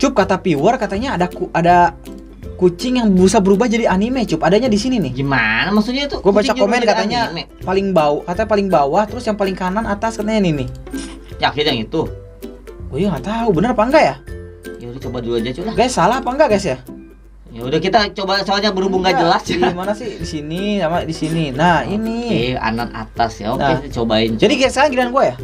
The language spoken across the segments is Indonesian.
Cup, kata viewer katanya ada kucing yang bisa berubah jadi anime, Cup. Adanya di sini nih. Gimana maksudnya itu? Gue baca Kucing komen jadi katanya anime. katanya paling bawah, terus yang paling kanan atas katanya ini nih. Yakin yang itu? Oh iya, nggak tahu bener apa enggak ya? Ya udah coba dulu aja coba. Guys, salah apa enggak guys ya? Ya udah kita coba soalnya berhubung nggak jelas Di ya. mana sih? Di sini sama di sini. Nah, ini. Oke, anan atas ya. Oke, Nah. cobain. Jadi sekarang giliran gue ya?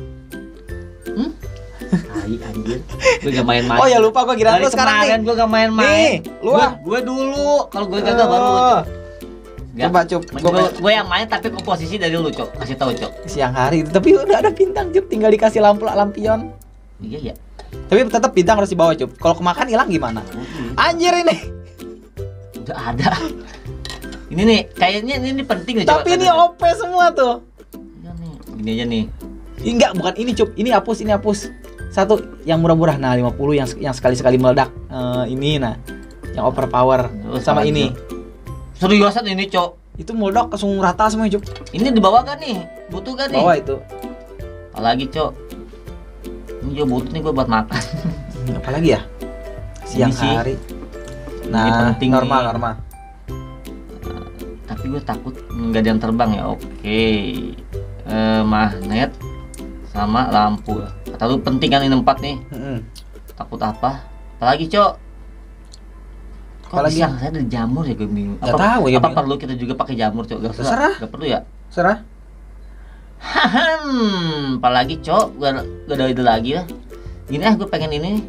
Tai anjir. Gue gak main-main. Oh ya lupa gue giliran Dari lu sekarang kemarin nih. gue gak main-main. Nih, lu ah. Gue dulu. Kalau gue gagal baru lu. Cok. Coba, Cup. Gue yang main tapi komposisi dari lu, Cok. Kasih tahu, Cok. Siang hari, tapi udah ada bintang, Cup. Tinggal dikasih lampion. Iya ya. Tapi tetap bintang harus dibawa, Cup. Kalau kemakan hilang gimana? Anjir ini. Udah ada. Ini nih, kayaknya ini penting nih. Tapi ini OP semua tuh. Iya nih. Gini aja nih. Enggak, bukan ini, Cup. Ini hapus. Satu yang murah-murah. Nah, 50 yang sekali-sekali meledak. Ini nah. Yang overpower Oh, sama sama ini. Seriusan ini, Cok. Itu meledak langsung rata semua, Cup. Ini dibawa kan nih? Butuh kan nih? Bawa itu. Apalagi, Cok. Ini juga butuh nih gue buat makan. Apalagi ya? Siang Ini sih. hari. Ini Nah, penting normal. nih. Tapi gue takut nggak ada yang terbang ya. Oke. Magnet sama lampu. Kata lu penting kan ini 4 nih. Takut apa? Apalagi, Cok? Kok Apalagi? bisa saya ada jamur ya, gue bingung. Nggak tahu ya, Apa bingung. perlu kita juga pakai jamur, Cok? Gak Terserah. Gak perlu ya? Serah. Apalagi, Cok? Gak ada ide lagi lah. Gini gue pengen ini.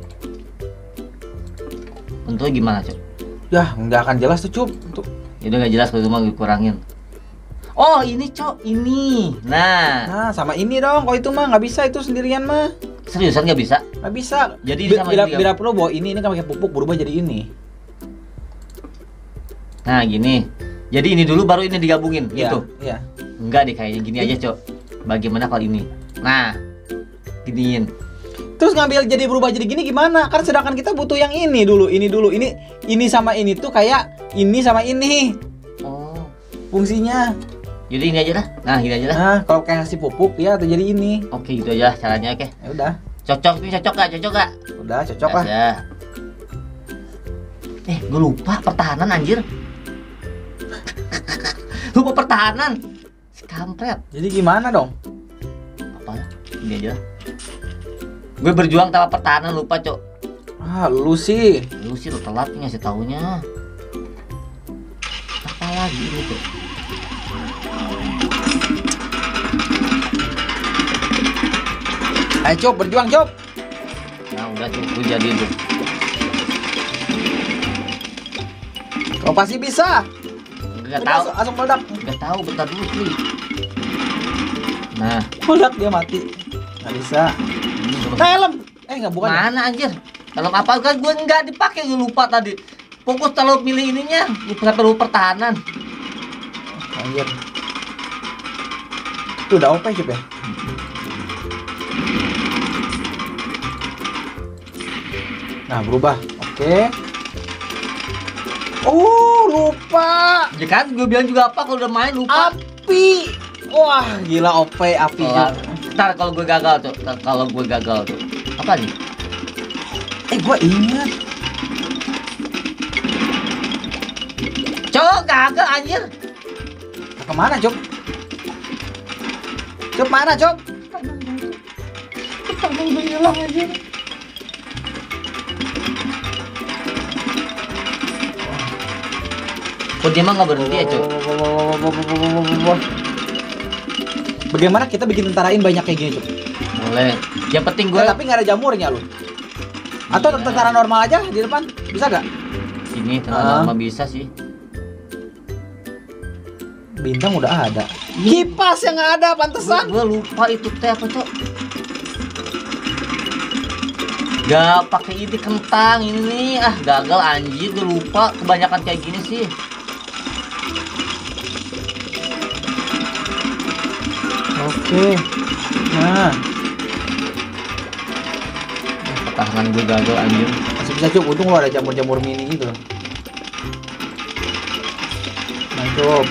Bentuknya gimana, Cok? Ya, nggak akan jelas tuh, Cup. Untuk Ya udah gak jelas, kalau itu mah gue kurangin. Oh ini, Cok, ini. Nah, sama ini dong. Kalau itu mah nggak bisa, itu sendirian mah. seriusan gak bisa? Nggak bisa. Jadi ini sama bila, ini bila perlu bawa ini kan pakai pupuk berubah jadi ini. Nah gini. Jadi ini dulu baru ini digabungin gitu. Iya. Enggak deh, kayaknya gini aja, Cok. Bagaimana kalau ini? Nah, giniin. Terus ngambil jadi berubah jadi gini gimana? Kan sedangkan kita butuh yang ini dulu. Ini sama ini tuh kayak ini sama ini Oh, fungsinya. jadi ini aja dah. Nah, gini aja dah. Nah, kalau kayak kasih pupuk ya atau jadi ini. Oke, gitu aja caranya. Oke. Ya udah. Cocok nih, cocok gak? Cocok gak? Udah cocok lah. Ya. Gue lupa pertahanan anjir. Lupa pertahanan. Si kampret. Jadi gimana dong? Apa ya? Ini aja. Gue berjuang tanpa pertahanan lupa, Cok. Ah, lu sih. Lu sih lu telat nih ngasih taunya. Apa lagi ini, Cok? Ayo, Cop, berjuang, Cop. Nah, udah Cok, gue jadiin tuh. Kau pasti bisa. Gak tahu. Langsung meledak. Gak tahu, bentar dulu, Tri. Nah, Meledak dia mati. Nggak bisa. ini coba. Helm. Nggak bukan. Mana anjir? Dalam apa kan gue nggak dipakai, gue lupa tadi. Fokus kalau pilih ininya, gue nggak perlu pertahanan. Anjir. Itu udah OP, Cop ya? Nah, berubah. Oke. Oh, lupa. Ya kan, gue bilang juga apa kalau udah main lupa. Api. Wah, gila OP api Oh, juga. ntar kalau gue gagal tuh, kalau gue gagal tuh, apa nih? Gue ingat. Cok, gagal anjir. Kemana, Cop? Cop mana, Cop? Pertahanan gue hilang anjir. Kok dia mah nggak berhenti ya, Cok? Bagaimana kita bikin tentarain banyak kayak gini, Cop? Boleh. Yang penting gue Tapi nggak ada jamurnya lu. Atau Iya. tentara normal aja di depan, bisa gak? ini tentang lama bisa sih. Bintang udah ada. Kipas yang nggak ada, pantesan. Gue lupa itu teh apa, Cok? Gak pakai ini kentang ini nih. Ah, gagal anjir, gue lupa. Kebanyakan kayak gini sih. Oke. Nah, Pertahanan gue gagal anjir. masih bisa, Cop. Untung lo ada jamur-jamur mini gitu. Nah, Cop.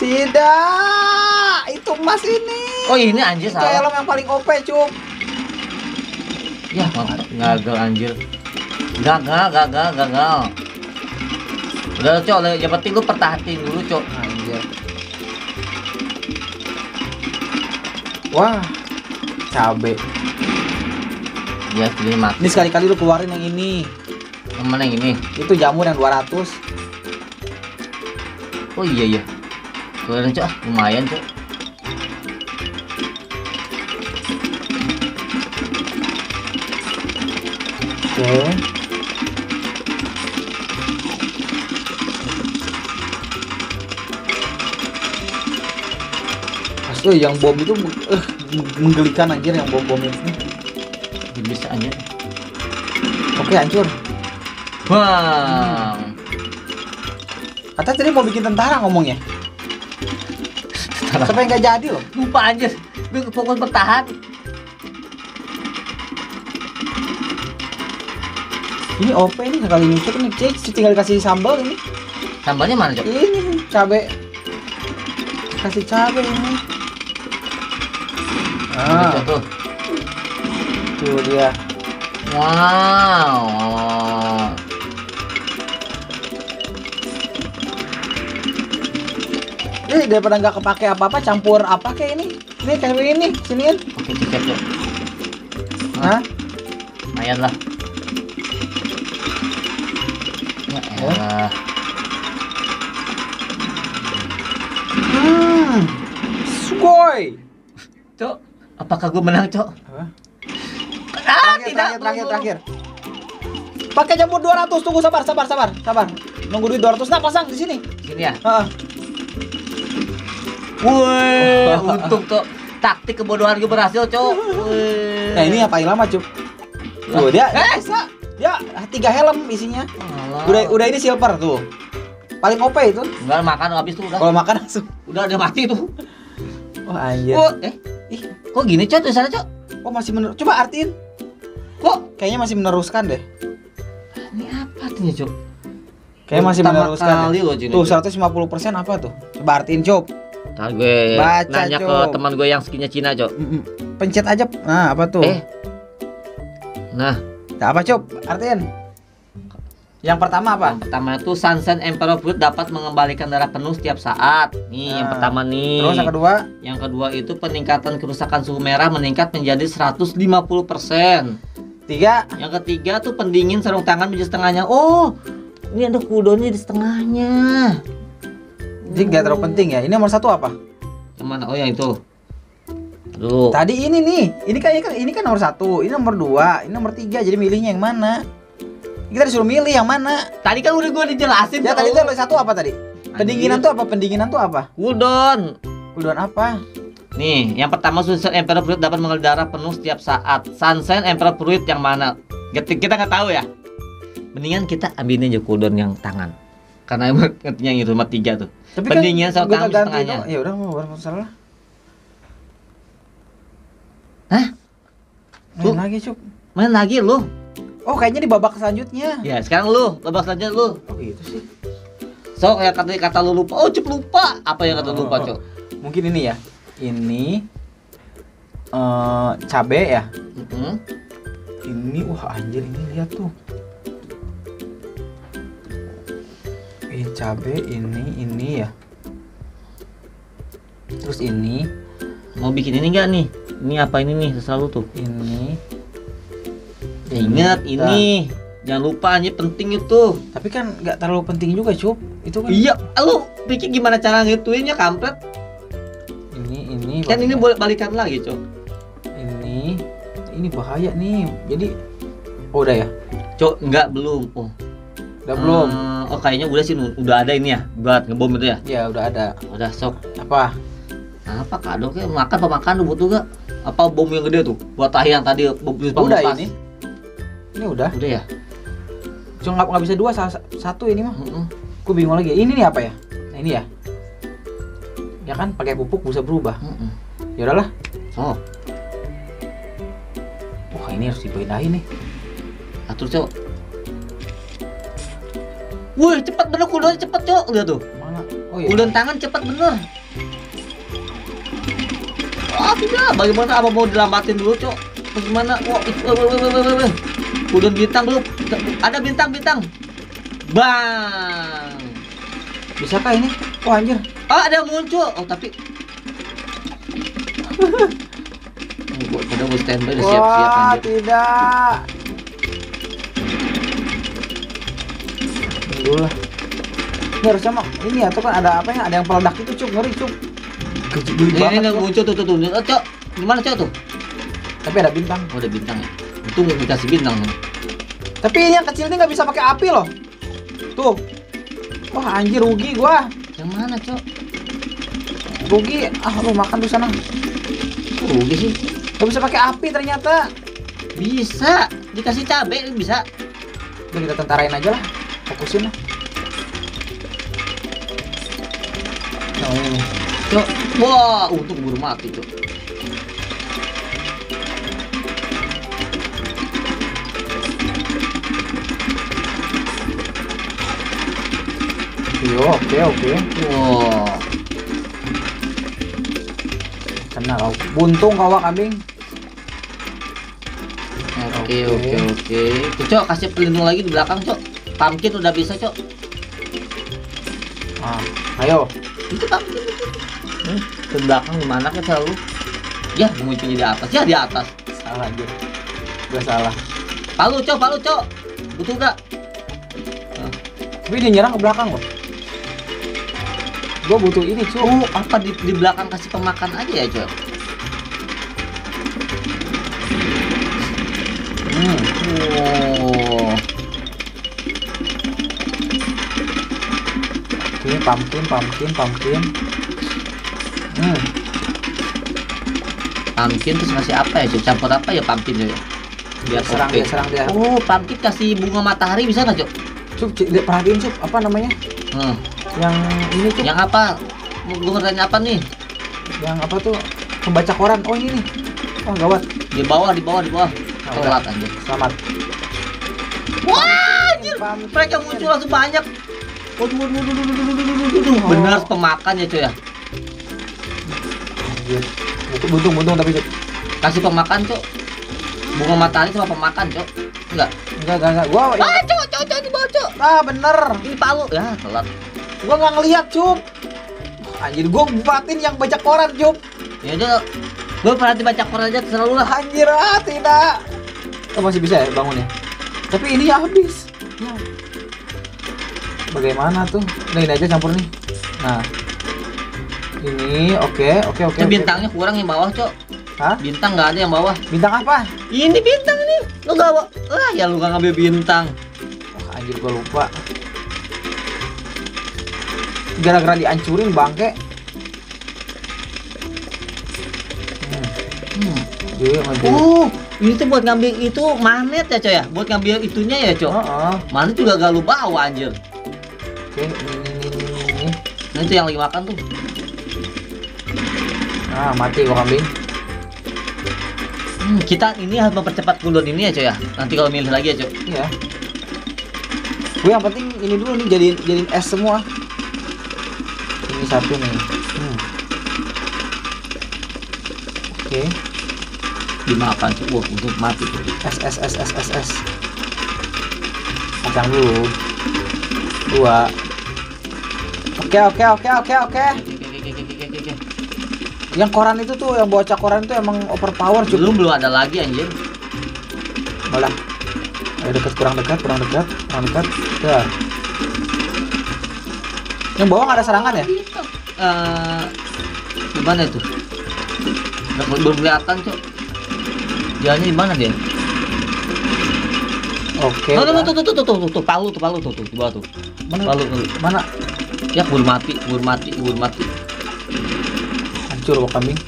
Tidak, itu emas ini. Oh ini anjir Itu salah. helm yang paling OP, Cuk. Ya gagal anjir. Gagal. Udah Cok, yang penting lu pertahanin dulu Cok. Anjir. Wah, cabe. Ya segini mati. Ini sekali-kali lu keluarin yang ini. Yang mana yang ini? Itu jamur yang 200. Oh iya. Keluarin Cok, lumayan Cok. Oke. Asli yang bom itu menggelikan anjir yang bom-bom ini. Bisa anjir. Oke, hancur. Bang. Kata tadi mau bikin tentara ngomongnya. Sampai nggak jadi loh. Lupa anjir. Gue fokus bertahan. Ini OP ini sekali nyucuk nih, Cik. Tinggal kasih sambal ini. Sambalnya mana Cok? Ini cabe. Kasih cabe ini. Udah, Cok, tuh. Tuh dia. Wow. Daripada nggak kepake apa-apa, campur apa kayak ini. Ini kayak ini, siniin. Oke, cek Cok. Hah? Lumayan lah. Ya elah. Sugoi. Cok, apakah gue menang Cok? Apa? Tidak. Terakhir. Pakai jamur 200, tunggu sabar. Nunggu duit 200, nah pasang di sini. Sini ya. Heeh. Wih, untung Cok. Taktik kebodohan gue berhasil Cok. Wih. Nah, ini yang paling lama, Cuk. Tuh, dia bisa. Ya, 3 helm isinya. Udah ini silver tuh. Paling OP itu. Enggak makan habis tuh udah. Kalau makan langsung. Udah mati tuh. Wah, anjir. Oh, kok gini Cok tulisannya Cok? Oh, masih coba artiin. Kok Kayaknya masih meneruskan deh. ini apa artinya Cok? Kayaknya masih Pertama meneruskan. kali Deh. loh, Cini, Tuh, Cok. 150% apa tuh? Coba artiin, Cop. Ntar gue Baca, nanya ke Cok. teman gue yang skinnya Cina Cok. Pencet aja. Nah, apa tuh? Nah, Apa, Cop? Artiin. Yang pertama apa? yang pertama itu Sunshine Emperor Fruit dapat mengembalikan darah penuh setiap saat. Nih, yang pertama nih. Terus yang kedua? Yang kedua itu peningkatan kerusakan suhu merah meningkat menjadi 150%. 3. Yang ketiga tuh pendingin sarung tangan menjadi setengahnya. Oh, ini ada cooldownnya di setengahnya. Jadi nggak terlalu penting ya. Ini nomor 1 apa? Yang mana? Oh, yang itu. Aduh. Tadi ini nih. Ini kan nomor 1. Ini nomor 2. Ini nomor 3. Jadi milihnya yang mana? Kita disuruh milih yang mana. Tadi kan udah gue dijelasin. Ya, Cok. tadi itu satu apa tadi? Pendinginan tuh apa? Pendinginan tuh apa? Cooldown. Cooldown apa? Nih, yang pertama Sunshine Emperor Fruit dapat mengalir darah penuh setiap saat. Sunshine Emperor Fruit yang mana? Kita nggak tahu ya. Mendingan kita ambilin aja cooldown yang tangan. Karena emang ngertinya yang itu cuma 3 tuh. Tapi pendingin sarung tangan di ganti setengahnya. Ya udah, mau masalah. Hah? Main lagi, Cuk. Main lagi lu. Oh, kayaknya di babak selanjutnya. Ya, sekarang lu, babak selanjutnya lu. Oh, gitu sih. So, kayak kata lu lupa. Oh, Cuk lupa. Apa yang kata lu lupa, Cuk? Mungkin ini ya. Ini cabe ya. Ini wah anjir, ini lihat tuh. Ini cabe, ini ya. Terus ini Mau bikin ini enggak nih? Ini apa ini nih? Terserah lu tuh. ini. Ingat ini. Jangan lupa ini penting itu. Tapi kan nggak terlalu penting juga, Cup. Itu kan. Iya, lu pikir gimana cara ngituinnya kampret? Ini Kan ini boleh balikan lagi, Cok. Ini bahaya nih. Jadi oh udah ya? Cok, enggak belum. Oh. Udah belum? Oh, kayaknya udah sih, udah ada ini ya buat ngebom itu ya. Ya udah ada. Udah sok. Apa? Apa kado kayak makan pemakan lu butuh gak? Apa bom yang gede tuh? Buat tahi yang tadi bom udah ini. Ini udah. Udah ya? Cuma nggak bisa 2, satu ini mah. Gue bingung lagi. Ini nih apa ya? Nah, ini ya. Ya kan pakai pupuk bisa berubah. Ya udahlah. Oh. Wah, ini harus dipindahin nih. Atur, Cok. Wih, cepet bener cooldownnya cepet, Cok. Lihat tuh. Mana? Oh iya. Cooldown tangan cepet bener. Wah, tidak. Bagaimana? Apa mau dilambatin dulu, Cok? Bagaimana? Wah, weh. Udah bintang belum? Ada bintang. Bang. Bisakah ini? Oh anjir. Oh, ada yang muncul. Oh, tapi gue standby udah siap-siap Wah, anjir. tidak. Dulu lah. Ini harusnya mah ini ya tuh kan ada apa ya? Ada yang peledak itu, Cuk. Ngeri, Cuk. Gede banget. Ini Cuk. muncul tuh. Oh, Cok. Gimana, Cok tuh? Tapi ada bintang. Oh, ada bintang ya. Untung dikasih bintang. Tapi yang kecil ini nggak bisa pakai api loh. Tuh. Wah, anjir rugi gua. Yang mana, Cok? Rugi. Ah, lu makan di sana. Oh, rugi sih. Gak bisa pakai api ternyata. Bisa. Dikasih cabai bisa. Udah kita tentarain aja lah. Fokusin lah. Nah, ini. Cok. Wah, untung buru mati, Cok. Oke. Wah. Kena kau. Buntung kau kambing. Oke. Tuh, Cok, kasih pelindung lagi di belakang, Cok. Pumpkin udah bisa, Cok. Ah, ayo. Itu pumpkin itu. Ke belakang gimana kan selalu? Ya, munculnya di atas. Ya, di atas. Salah anjir. Gua salah. Palu, Cok. Butuh gak? Tapi dia nyerang ke belakang loh. Gua butuh ini, Cuk. Oh, apa di belakang kasih pemakan aja ya, Cok? Oh. Oke, pumpkin. Pumpkin terus ngasih apa ya, Cok? Campur apa ya pumpkin ya? Biar Serang oke. dia. Oh, pumpkin kasih bunga matahari bisa nggak, Cok? Cuk, lihat perhatiin, Cuk. Apa namanya? Yang ini, Cuk. Yang apa? Gue ngerjain apa nih? Yang apa tuh? Pembaca koran. Oh, ini nih. Oh, gawat. Di bawah. Nah, Telat udah. anjir. Selamat. Wah, anjir. Pumpkin. Mereka muncul langsung banyak. Waduh. Oh. Benar pemakan ya, Cok ya. Anjir. Buntung tapi, Cuk. Kasih pemakan, Cok. Bunga matahari sama pemakan, Cok. Enggak. Enggak. Gua Cok, di bawah, Cok. Ah, bener. Ini palu. Ya, telat. Gua nggak ngeliat, Cuk. Anjir, gua buatin yang baca koran, Cuk. Ya udah. Gue pernah dibaca koran aja terserah lu lah. Anjir, tidak. Oh, masih bisa ya bangun ya? Tapi ini habis. Ya. Bagaimana tuh? Nah, ini aja campur nih. Nah. Ini oke. Itu bintangnya kurang yang bawah, Cok. Hah? Bintang nggak ada yang bawah. Bintang apa? Ini bintang nih. Lu nggak bawa. Ya lu nggak ngambil bintang. Wah, anjir gua lupa. Gara-gara dihancurin bangke. Iya, Ini tuh buat ngambil itu magnet ya, Cok ya? Buat ngambil itunya ya, Cok? Magnet juga gak lu bawa, anjir. Oke, ini. Nah, itu yang lagi makan tuh. Nah, mati gua kambing. Kita ini harus mempercepat cooldown ini ya, Cok ya? Nanti kalau milih lagi ya, Cok? Iya. Gue yang penting ini dulu nih, jadiin es semua. Ini satu nih. Oke. Dimakan, Cok. Wah, untuk mati tuh. Es. Pasang dulu. 2. Oke. Yang koran itu tuh, yang baca koran itu emang overpower, Cuk. Belum ada lagi, anjir. Malah. Ayo kurang dekat. Tuh. Yang bawah nggak ada serangan ya? Gimana itu? Belum kelihatan, Cok. Jalannya di mana dia? Oke. Tuh, palu tuh, di bawah tuh. Mana? Ya, keburu mati. Hancur kok kambing.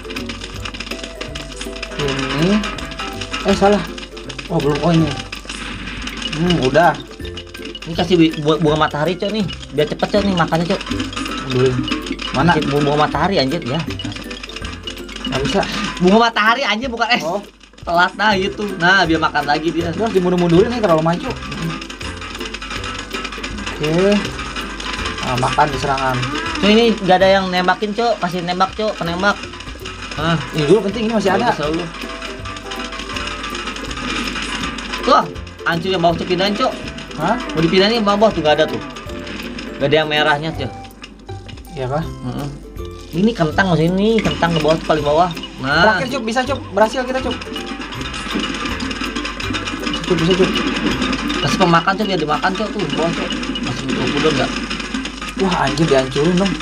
Ini. Salah. Oh, belum. Oh, ini. Udah. Ini kasih bunga matahari, Cok nih. Biar cepet, Cok nih makannya, Cok. Mundurin. Mana? Kasih bunga matahari, anjir ya. Nggak bisa. Bunga matahari anjir, bukan es. Oh. Telat nah gitu. Nah, biar makan lagi dia. Terus dimundur-mundurin nih terlalu maju. Oke. Nah, makan di serangan. Cok, ini nggak ada yang nembakin, Cok. Kasih nembak, Cok. Penembak. Ini dulu penting, ini masih ada. Selalu. Tuh, hancur yang bawah tuh pindahin, Cok. Hah? Mau dipindahin yang bawah tuh gak ada tuh. Gak ada yang merahnya tuh. Iya kah? Ini kentang masih ini, kentang ke bawah tuh paling bawah. Nah. Terakhir Cuk, bisa Cuk, berhasil kita Cuk. Cuk, bisa Cuk. Kasih pemakan Cok, biar dimakan Cok tuh, bawah Cok. Masih udah enggak? Wah anjir dihancurin dong.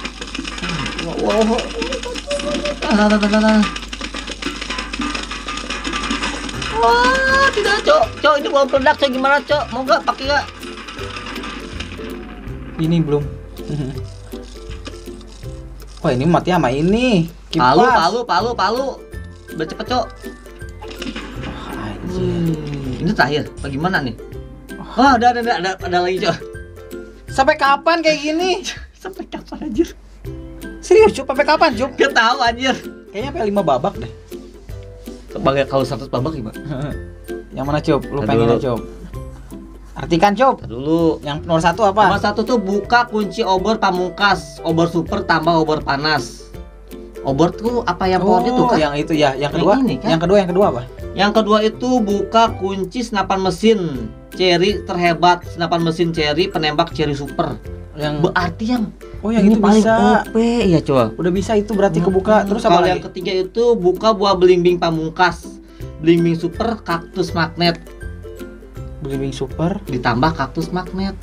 Wow. Nah. Wah, tidak Cok. Cok, ini bawa produk Cok, gimana Cok? Mau nggak pakai nggak? Ini belum. Wah ini mati sama ini. Kipas. Palu. Udah cepet Cok. Wah, anjir. Ini terakhir. Bagaimana nih? Wah, ada lagi Cok. Sampai kapan kayak gini? Sampai kapan anjir? Serius Cuk, sampai kapan Cuk? Gak tahu anjir. Kayaknya sampai 5 babak deh. Sebagai kalau 100 babak gimana? Yang mana Cuk? Lu Aduh. pengennya Cuk? Artikan Cuk. Dulu. Yang nomor 1 apa? Nomor 1 tuh buka kunci obor pamungkas, obor super tambah obor panas. Obor tuh apa yang pohonnya tuh kan? Yang itu ya. Yang kedua? ini, kan? Yang kedua apa? Yang kedua itu buka kunci senapan mesin Cherry terhebat, senapan mesin Cherry penembak Cherry super. Yang Berarti yang yang ini itu paling bisa. OP ya coba. Udah bisa itu berarti kebuka. Terus apa Kalau lagi? yang ketiga itu buka buah belimbing pamungkas, belimbing super kaktus magnet Belimbing super. ditambah kaktus magnet.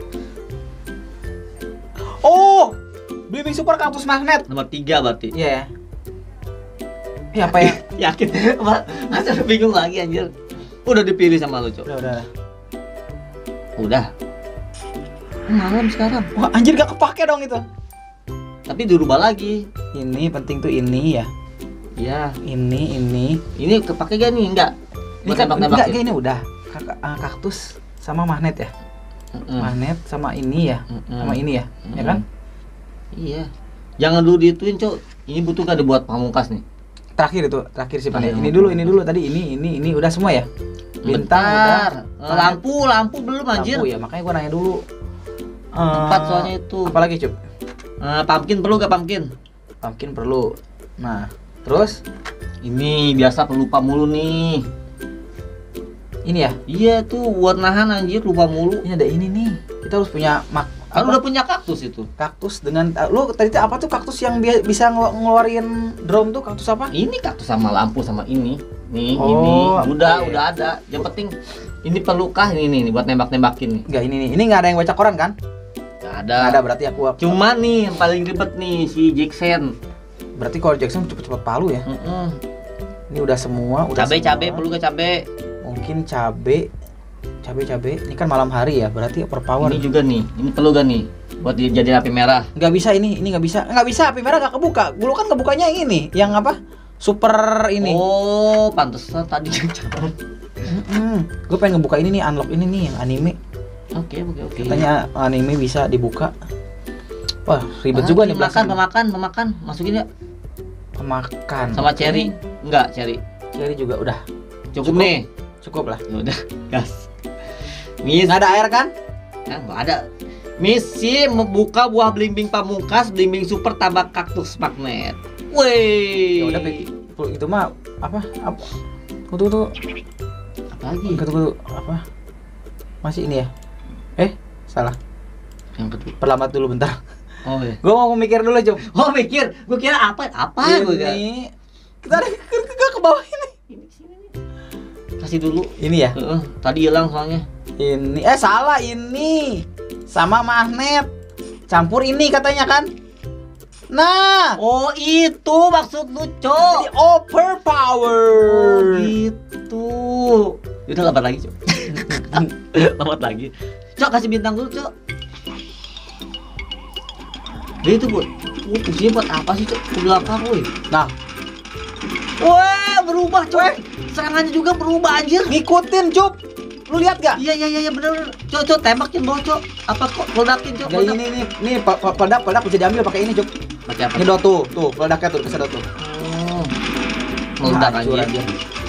Oh, belimbing super kaktus magnet. Nomor 3 berarti. Iya. Ya apa ya? Yakin? Masa bingung lagi anjir. Udah dipilih sama lu, Cok. Udah. Udah. Malam sekarang. Wah, anjir gak kepake dong itu. Tapi dirubah lagi. Ini penting tuh ini ya. Iya. Ini. Ini kepake gak nih? Enggak. Ini Buat kan nembak-nembakin. enggak ini udah. Kaktus sama magnet ya. Magnet sama ini ya. Sama ini ya. Ya kan? Iya. Jangan dulu diituin, Cok. Ini butuh gak dibuat pamungkas nih? Terakhir sih Pak. Iya. Ini dulu tadi ini udah semua ya. Bintang Bentar. udah. Lampu belum anjir. Lampu ya, makanya gua nanya dulu. 4 soalnya itu. Apalagi Cup? Pumpkin perlu gak pumpkin? Pumpkin perlu. Nah, terus Ini biasa pelupa mulu nih. ini ya. Iya tuh buat nahan anjir, lupa mulu. Ini ada ini nih. Kita harus punya Kan udah punya kaktus itu. kaktus dengan lu tadi tuh apa tuh kaktus yang bisa ngeluarin drone tuh kaktus apa? Ini kaktus sama lampu sama ini. Nih, Oh, ini udah oke. udah ada. Yang penting ini perlukah ini nih buat nembak-nembakin nih. Enggak ini nih. Ini enggak ada yang baca koran kan? Nggak ada. Nggak ada berarti aku. Cuma nih yang paling ribet nih si Jackson. Berarti kalau Jackson cepet-cepet palu ya. Ini udah semua, udah Cabe semua. perlu gak cabe? Mungkin cabe. Ini kan malam hari ya, berarti overpower. Ini juga nih. Ini perlu gak nih buat jadi api merah? Nggak bisa ini nggak bisa. Nggak bisa api merah nggak kebuka. Dulu kan kebukanya yang ini, yang apa? Super ini. Oh, pantesan tadi Gue pengen ngebuka ini nih, unlock ini nih yang anime. Oke. Katanya anime bisa dibuka. Wah, ribet juga nih pemakan. Masukin ya. Pemakan. Sama Oke. cherry. Enggak, cherry. Cherry juga udah. Cukup nih. Cukup lah. Ya udah, gas. Miss, Nggak ada air kan? nggak ada. Misi membuka buah belimbing pamungkas, belimbing super tambah kaktus magnet. Ya Wih. udah itu mah apa? Tunggu. Apa lagi? Tunggu. Apa? Masih ini ya? Salah. Yang kedua. Perlambat dulu bentar. Oh iya. Gue mau mikir dulu, Cuk. Oh mikir, gue kira apa gue kira. Ini kita ada ke bawah ini. Ini sini nih. Kasih dulu. Ini ya? Tadi hilang soalnya. Ini salah ini. Sama magnet. Campur ini katanya kan? Nah, Oh itu maksud lu, Cok. jadi overpower. Oh gitu. Udah lambat lagi, Cok. Lambat lagi. Cok kasih bintang dulu, Cok. Dia itu buat fungsinya buat apa sih, Cok? Ke belakang, woi. Nah, Wah, berubah, Cok. Serangannya juga berubah anjir. ngikutin, Cup. Lu lihat gak? Iya bener. Cok, tembakin bawah, Cok. Apa kok ledakin, Cok? Gak ini peledak bisa diambil pakai ini, Cup. Pakai apa? Nyedot tuh, peledaknya tuh, kesedot tuh. Oh. Meledak Hancur anjir.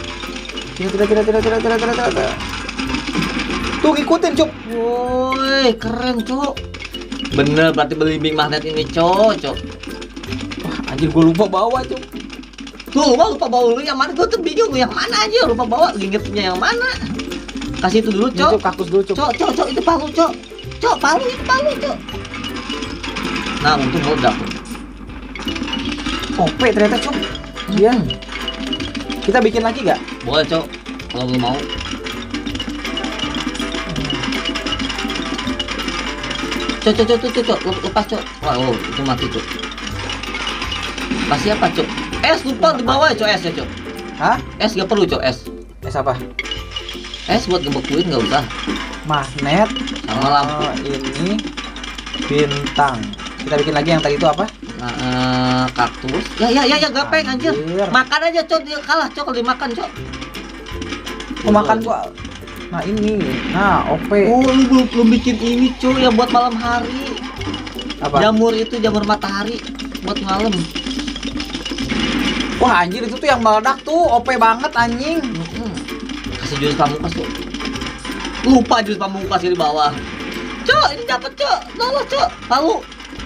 Tidak. Tuh ngikutin, Cup. Woi, keren, Cok. Bener, berarti belimbing magnet ini cocok. Wah, anjir gue lupa bawa, Cup. Tuh, lupa bawa lu yang mana? Gue tuh bingung yang mana aja, lupa bawa gingetnya yang mana. Kasih itu dulu, Ini, Cok. Cuk, kaktus dulu, Cuk. Cok, itu palu, Cok. Cok, palu itu palu, Cok. Nah, untung meledak. OP ternyata, Cuk. Iya. Kita bikin lagi gak? Boleh, Cok. Kalau lu mau. Cok. Lepas, Cok. Wah, oh, itu mati, Cok. Kasih apa, Cok? Es lupa di bawah, Cok, es ya, Cok. Hah? Es gak perlu, Cok, es. Es apa? Es buat ngebekuin nggak usah. Magnet. Sama lampu. Ini bintang. Kita bikin lagi yang tadi itu apa? Kaktus. Ya, gapeng anjir. Makan aja, Cok. Dia kalah, Cok, kalau dimakan, Cok. Mau makan gua. Nah, ini. Nah, OP. Oh, lu belum bikin ini, Cok, yang buat malam hari. Apa? Jamur itu, jamur matahari buat malam. Wah, anjir itu tuh yang meledak tuh. OP banget anjing. Kasih jurus pamungkas, Cok. Lupa jurus pamungkas di bawah. Cok, ini dapat, Cok. Lolos, Cok. Palu.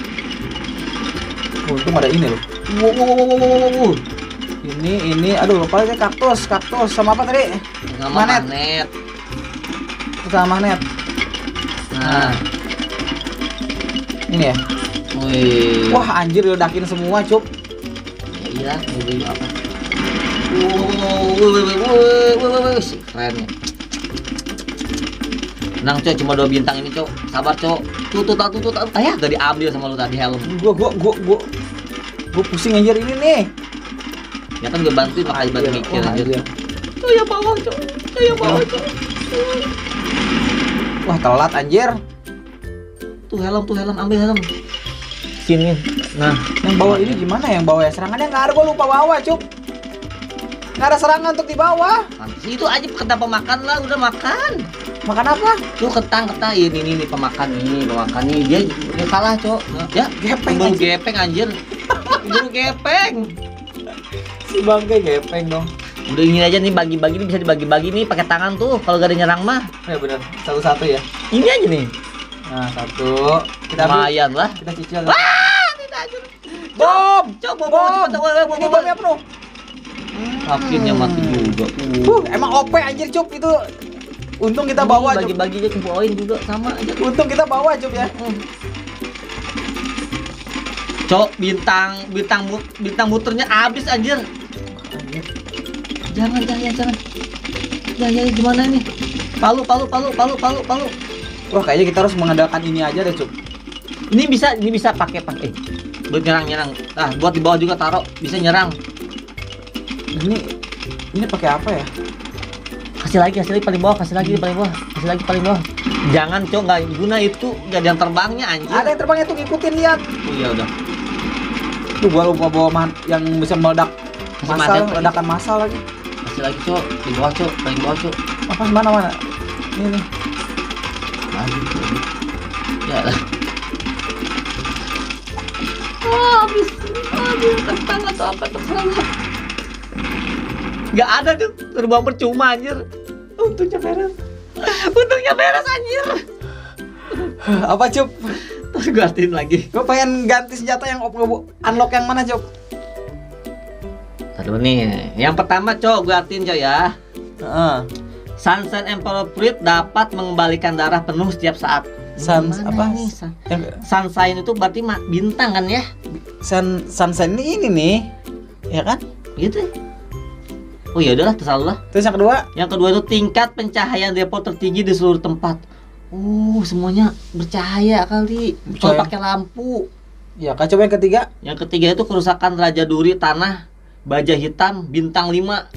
Untung ada ini loh. Wow. Ini, aduh lupa aja kaktus sama apa tadi? Sama magnet. Sama magnet. Nah, Ini ya. wih. Wah, anjir ledakin semua, Cuk. Ya, iya, ini apa? Wih, keren ya. Tenang, Cok, cuma 2 bintang ini, Cok. Sabar, Cok. Tuh. Ayah, gak diambil sama lu tadi helm. Gua pusing anjir ini nih. Ya kan gue bantuin, makanya bantu mikir Wah, anjir. anjir. Saya bawa, Cok. Cok. Wah, telat anjir. Tuh helm, ambil helm. Sini. Nah, Yang bawa ini gimana yang bawa ya? Serangannya nggak ada, gua lupa bawa, Cuk. Nggak ada serangan untuk di bawah. itu aja ketang pemakan lah, udah makan. Makan apa? Tuh ketang ini pemakan nih dia kalah, Cok. Ya, Gepeng, buru anjir. gepeng anjir. Buru gepeng. Si bangke gepeng dong. Udah ini aja nih, bagi-bagi nih, bisa dibagi-bagi nih pakai tangan tuh kalau gak ada nyerang mah. Ya benar, satu-satu ya. Ini aja nih. Nah, satu. Kita ambil, Lumayan lah. kita cicil. Tidak anjir. Bom! Cok, bom. Ini bomnya penuh. Akhirnya mati juga. Emang OP anjir, Cuk, itu. Untung kita bawa, Cuk. Bagi-bagi aja ke bawain juga sama aja. Untung kita bawa, Cuk ya. Cok, bintang muternya habis anjir. Jangan. Ya gimana ini? Palu. Wah, kayaknya kita harus mengandalkan ini aja deh, Cuk. Ini bisa pakai buat nyerang. Nah, buat di bawah juga taruh, bisa nyerang. Ini pakai apa ya? Kasih lagi paling bawah, kasih lagi paling bawah. Jangan, Cok, nggak guna itu, nggak ada yang terbangnya anjir. Ada yang terbangnya tuh, ngikutin, lihat. Oh iya udah. Tuh gua lupa bawa yang bisa meledak Masih massal, macet lagi. ledakan massal lagi. Kasih lagi, Cok, di bawah, Cok, paling bawah, Cok. Apa mana? Ini nih. Lagi, Cok. Ya lah. Habis kentang atau apa terserah. Nggak ada tuh, terbang percuma anjir. Untungnya beres anjir. Apa, Cuk? Terus gue artiin lagi. Gue pengen ganti senjata yang unlock yang mana, Cuk? Aduh nih, yang pertama, Cok, gue artiin, Cok ya. Heeh. Sunshine Emperor Fruit dapat mengembalikan darah penuh setiap saat. Apa? Sunshine itu berarti bintang kan ya? Sunshine ini nih. Ya kan? Gitu. Oh ya udahlah, terserah lu lah. Terus yang kedua? Yang kedua itu tingkat pencahayaan depot tertinggi di seluruh tempat. Semuanya bercahaya kali. Kalau Bercahaya. pakai lampu. Ya, coba yang ketiga. Yang ketiga itu kerusakan Raja Duri tanah baja hitam bintang 5.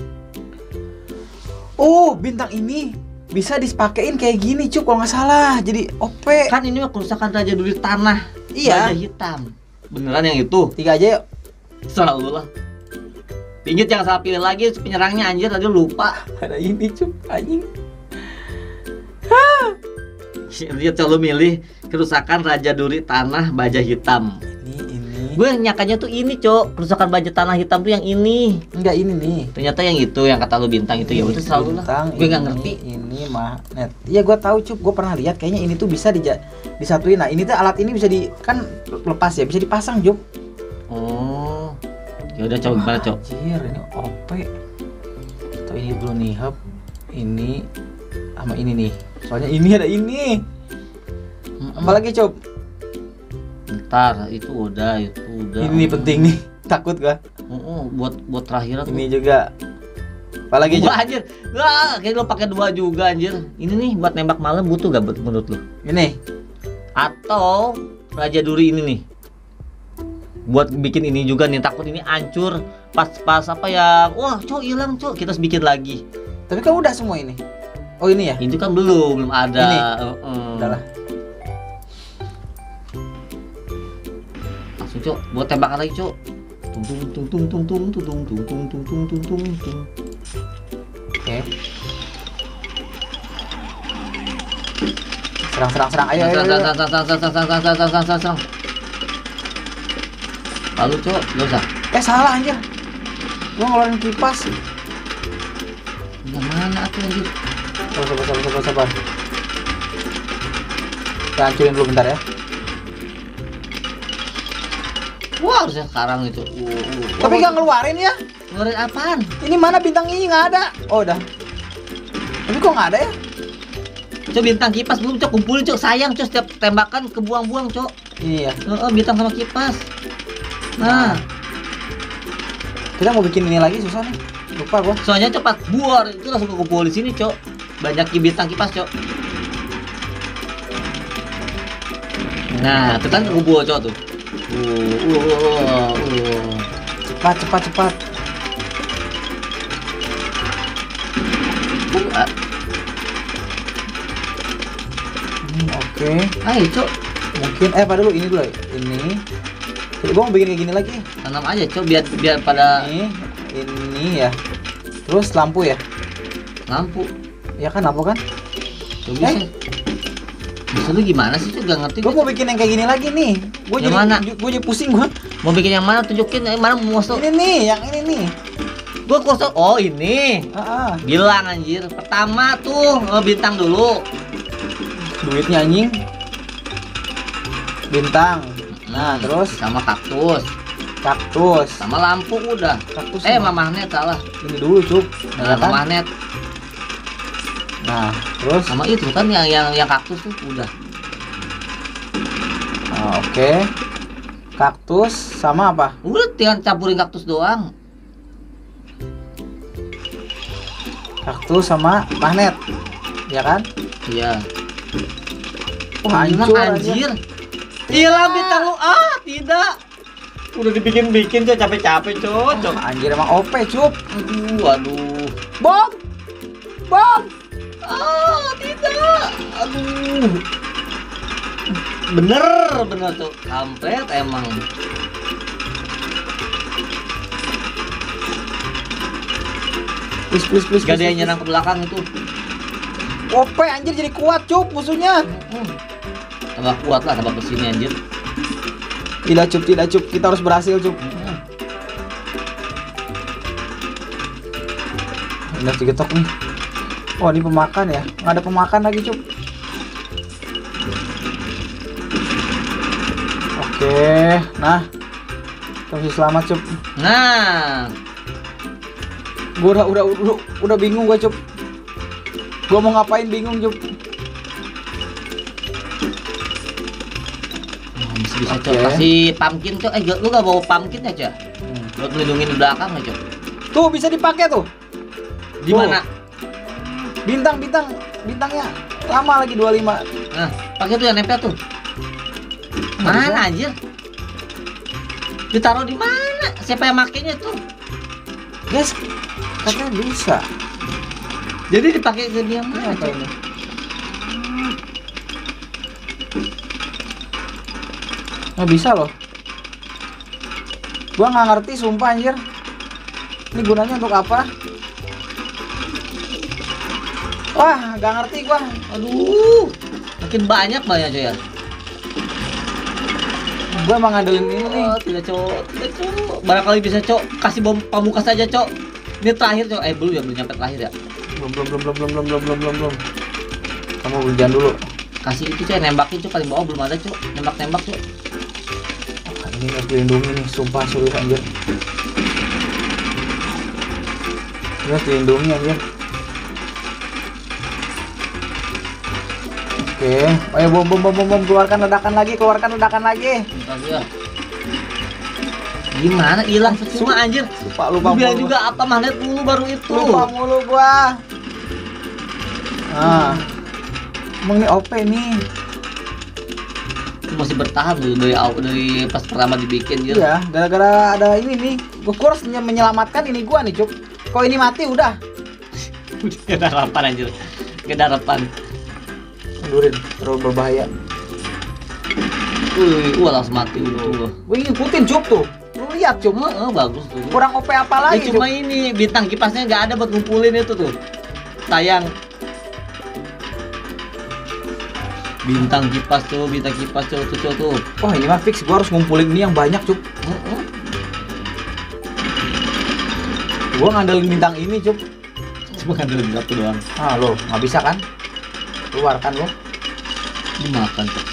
Bintang ini bisa dipakein kayak gini, Cuk, kalau nggak salah. Jadi OP. Kan ini mah kerusakan Raja Duri tanah Iya. baja hitam. Beneran yang itu? 3 aja yuk. Selalu lah. Pinggit jangan salah pilih lagi penyerangnya anjir, tadi lupa. Ada ini, Cuk, anjing. Dia selalu milih kerusakan Raja Duri tanah baja hitam. Ini. Gue nyakanya tuh ini, Cok, kerusakan baja tanah hitam tuh yang ini. Enggak, ini nih. Ternyata yang itu yang kata lu bintang itu ya udah selalu lah. Bintang, Gue nggak ini, ngerti. Ini magnet. Iya, gue tahu, Cuk. Gue pernah lihat kayaknya ini tuh bisa disatuin. Nah, ini tuh alat ini bisa kan lepas ya, bisa dipasang, Cuk. Oh. Ya udah cok, gimana cok? Anjir, ini OP. Atau ini dulu nih, hub. Ini sama ini nih. Soalnya ini ada ini. Apalagi Cop? Ntar itu udah. Ini penting nih. Takut gua. Buat terakhir Ini juga. Apalagi Cop? Wah anjir. Wah, kayak lo pakai 2 juga anjir. Ini nih buat nembak malam butuh gak menurut lo? Ini. Atau Raja Duri ini nih. Buat bikin ini juga nih, takut ini hancur pas apa yang wah cok hilang cok, kita harus bikin lagi. Tapi kan udah semua ini. Oh ini ya? Itu kan belum ada. Ini? Udahlah. Langsung cok, buat tembakan lagi cok. Tung tung tung tung tung tung tung tung tung tung tung tung tung tung tung. Oke. Serang. Ayo. Serang. Lalu cok, gak usah. Salah anjir. Gua ngeluarin kipas. Yang mana tuh anjir? Sabar. Kita hancurin dulu bentar ya. Wah, harusnya sekarang itu. Tapi nggak ngeluarin ya? Ngeluarin apaan? Ini mana bintang ini nggak ada? Oh udah. Tapi kok nggak ada ya? Cok, bintang kipas belum cok, kumpulin cok, sayang cok, setiap tembakan kebuang-buang cok. Iya. Bintang sama kipas. Nah, kita mau bikin ini lagi susah nih. Lupa gua. soalnya cepat buar itu langsung kekumpul di sini cok. Banyak bintang kipas cok. Nah, itu kan kekumpul cok tuh. Cepat. Oke. Ayo cok. Mungkin apa dulu ini dulu ya. Ini. Jadi gua mau bikin kayak gini lagi. Tanam aja cok, biar pada ini ya. Terus lampu ya. lampu. Ya kan lampu kan? Cok bisa. Bisa lu gimana sih cok? Gak ngerti. Gua mau bikin yang kayak gini lagi nih. Gua Yang jadi mana? Gua jadi pusing gua. Mau bikin yang mana? Tunjukin mana mau masuk. Ini nih, yang ini nih. Gua kosong. Oh ini. Bilang anjir. Pertama tuh bintang dulu. Duitnya anjing. Bintang. Nah, terus sama kaktus. Sama Sama lampu udah. kaktus. Sama magnet salah. Ini dulu, Cuk. Nah, kan? magnet. Nah, terus Sama itu kan yang kaktus tuh udah. Oke. Kaktus sama apa? Udah tinggal campurin kaktus doang. Kaktus sama magnet. Ya kan? Iya. Wah, Hilang hancur anjir. aja. Hilang bintang lu. Tidak. Udah dibikin-bikin cok, capek-capek cok. Anjir emang OP, Cup. Aduh. Bom. Tidak. Aduh. Bener tuh. Kampret emang. Please. Gak ada yang nyerang ke belakang itu. OP anjir jadi kuat, Cup musuhnya. Tambah kuat lah, tambah kesini anjir. Tidak, Cup. Kita harus berhasil, Cup. Udah TikTok nih. Oh, ini pemakan ya? Nggak ada pemakan lagi, Cup. Oke, nah. Kita masih selamat, Cup. Nah, Gua udah bingung gua, Cup. Gua mau ngapain bingung, Cup. bisa Oke. cok, kasih pumpkin cok. Lu gak bawa pumpkin ya cok? Buat melindungi di belakang ya cok. Tuh bisa dipakai tuh. Di mana? Bintangnya lama lagi 25. Nah, pakai tuh yang nempel tuh. Mana anjir? Ditaruh di mana? Siapa yang makainya tuh? Guys, katanya bisa. Jadi dipakai ke dia mana Apa cok? ini? Nggak bisa loh. Gua nggak ngerti sumpah anjir. Ini gunanya untuk apa? Wah, nggak ngerti gua. Aduh, makin banyak cok ya. Gua emang ngandelin ini nih. Tidak cok. Barangkali bisa cok. Kasih bom pamungkas saja cok. Ini terakhir cok. Belum ya, belum nyampe terakhir ya. Belum. Kamu hujan dulu. Kasih itu cok, nembakin cok, paling bawah belum ada cok. Nembak cok. Ini harus dilindungi nih, sumpah sulit anjir. Terus dilindungi anjir. Oke, ayo bom, keluarkan ledakan lagi. Bentar ya. Gimana hilang semua anjir? Lupa Lu bilang mulu. juga apa magnet dulu baru itu. Lupa mulu gua. Nah, emang ini OP nih. Itu masih bertahan dulu dari pas pertama dibikin gitu. Iya, gara-gara ada ini nih. Gua harus menyelamatkan ini gua nih, Cuk. Kok ini mati udah. Gak ada harapan anjir. Gak ada harapan. Mundurin, terlalu berbahaya. Langsung mati dulu. Gua ngikutin Cuk tuh. Lu lihat Cuk. Bagus tuh. Kurang OP apa lagi, Cuma Cuk? ini bintang kipasnya nggak ada buat ngumpulin itu tuh. Sayang. Bintang kipas tuh tuh. Oh, ini mah fix gua harus ngumpulin ini yang banyak, Cuk. Gua ngandelin bintang ini, Cuk. Cuma kan ada satu doang. Ah, lo nggak bisa kan? Keluarkan lo. Dimakan tuh.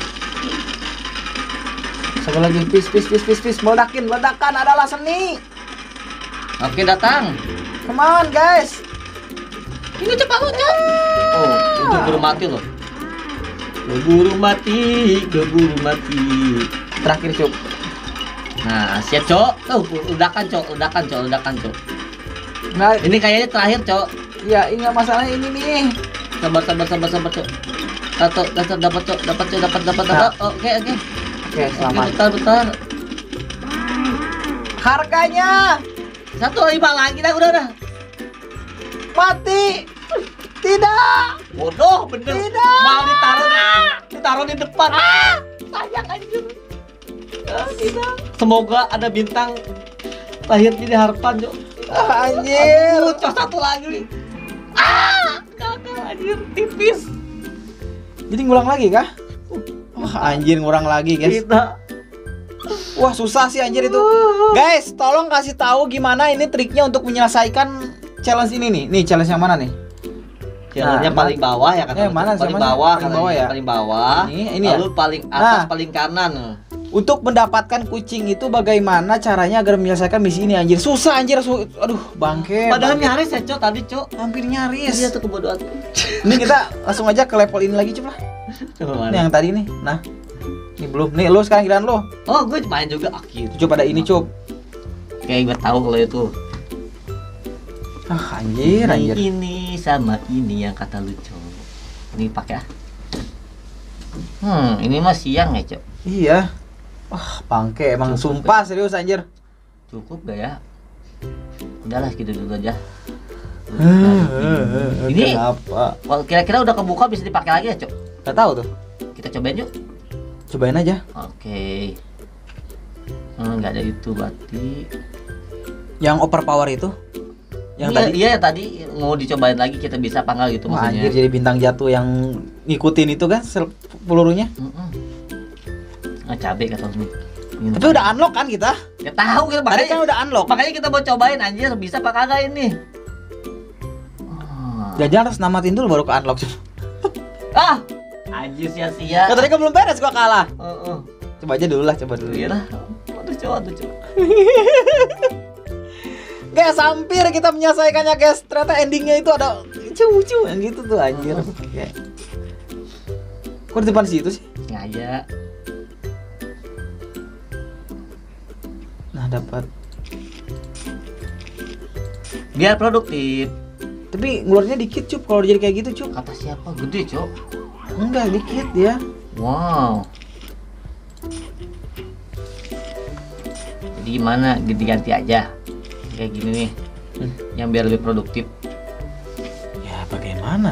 Satu lagi, peace. Meledakan adalah seni. Oke, datang. Come on, guys. Ini cepat lo, Cok. Oh, udah keburu mati loh. Keburu mati. Terakhir, Cuk. Nah, siap, Cok. Ledakan, Cok. Nah, Ini kayaknya terakhir, Cok. ya ini nggak masalahnya ini nih. Sabar, Cok. Dapat, Cok. Nah. Oke. Oke, selamat. Bentar. Harganya 1,5 lagi dah, udah. mati. Tidak. Bodoh, bener. Tidak. Mau ditaruh di depan. Sayang anjir. Tidak. Semoga ada bintang lahir jadi harapan, Cok. Anjir. Cok, satu lagi. Gagal anjir, tipis. Jadi ngulang lagi kah? Wah, anjir ngurang lagi, guys. Tidak. Wah, susah sih anjir itu. Guys, tolong kasih tahu gimana ini triknya untuk menyelesaikan challenge ini nih. Nih, challenge yang mana nih? Challenge-nya Nah, paling bawah ya kata. mana paling sama- bawah, paling bawah ya? Paling bawah. Ini ya? Lalu paling atas, Nah. paling kanan. Untuk mendapatkan kucing itu bagaimana caranya agar menyelesaikan misi ini anjir? Susah anjir. Aduh, bangke. Padahal bangke. nyaris ya, Cok, tadi, Cok. Hampir nyaris. Iya tuh kebodohan. Ini kita langsung aja ke level ini lagi coba. Coba Ini mana? yang tadi nih. Nah. Ini belum. Nih lo sekarang giliran lo. Oh, gue main juga akhir. Coba ada ini, Cuk. Kayak gue tahu kalau itu. Ah, anjir. Ini sama ini yang kata lu, Cok. Ini pakai ah. Ini mah siang ya, Cok. Iya. Wah, bangke emang Cukup, sumpah serius anjir. Cukup gak ya? Udahlah gitu dulu aja. Ini- Kenapa? Kalau kira-kira udah kebuka bisa dipakai lagi ya, Cok? Gak tahu tuh. Kita cobain yuk. Cobain aja. Oke. Nggak ada itu berarti. Yang overpower itu. Yang tadi. Iya, tadi mau dicobain lagi kita bisa apa nggak gitu Wah, maksudnya. anjir jadi bintang jatuh yang ngikutin itu kan pelurunya. Cabe kata lu. Tapi udah unlock kan kita? Ya tahu kita Tadi makanya, kan udah unlock. makanya kita mau cobain anjir bisa apa kagak ini. Jangan harus namatin dulu baru ke unlock. Anjir sia-sia. Ya tadi kan belum beres gua kalah. Heeh. Coba aja dulu lah, coba dulu. Iya lah. Aduh, coba. Guys, hampir kita menyelesaikannya, guys. Ternyata endingnya itu ada cucu yang gitu tuh anjir. Oke. Kok di depan situ sih? Sengaja. Nah, dapat. Biar produktif. Tapi ngeluarnya dikit, Cup. Kalau jadi kayak gitu, Cup. Kata siapa? Gede, Cok. Enggak, dikit ya. Wow. Jadi gimana? Ganti-ganti aja. Kayak gini nih. Yang biar lebih produktif. Ya, bagaimana?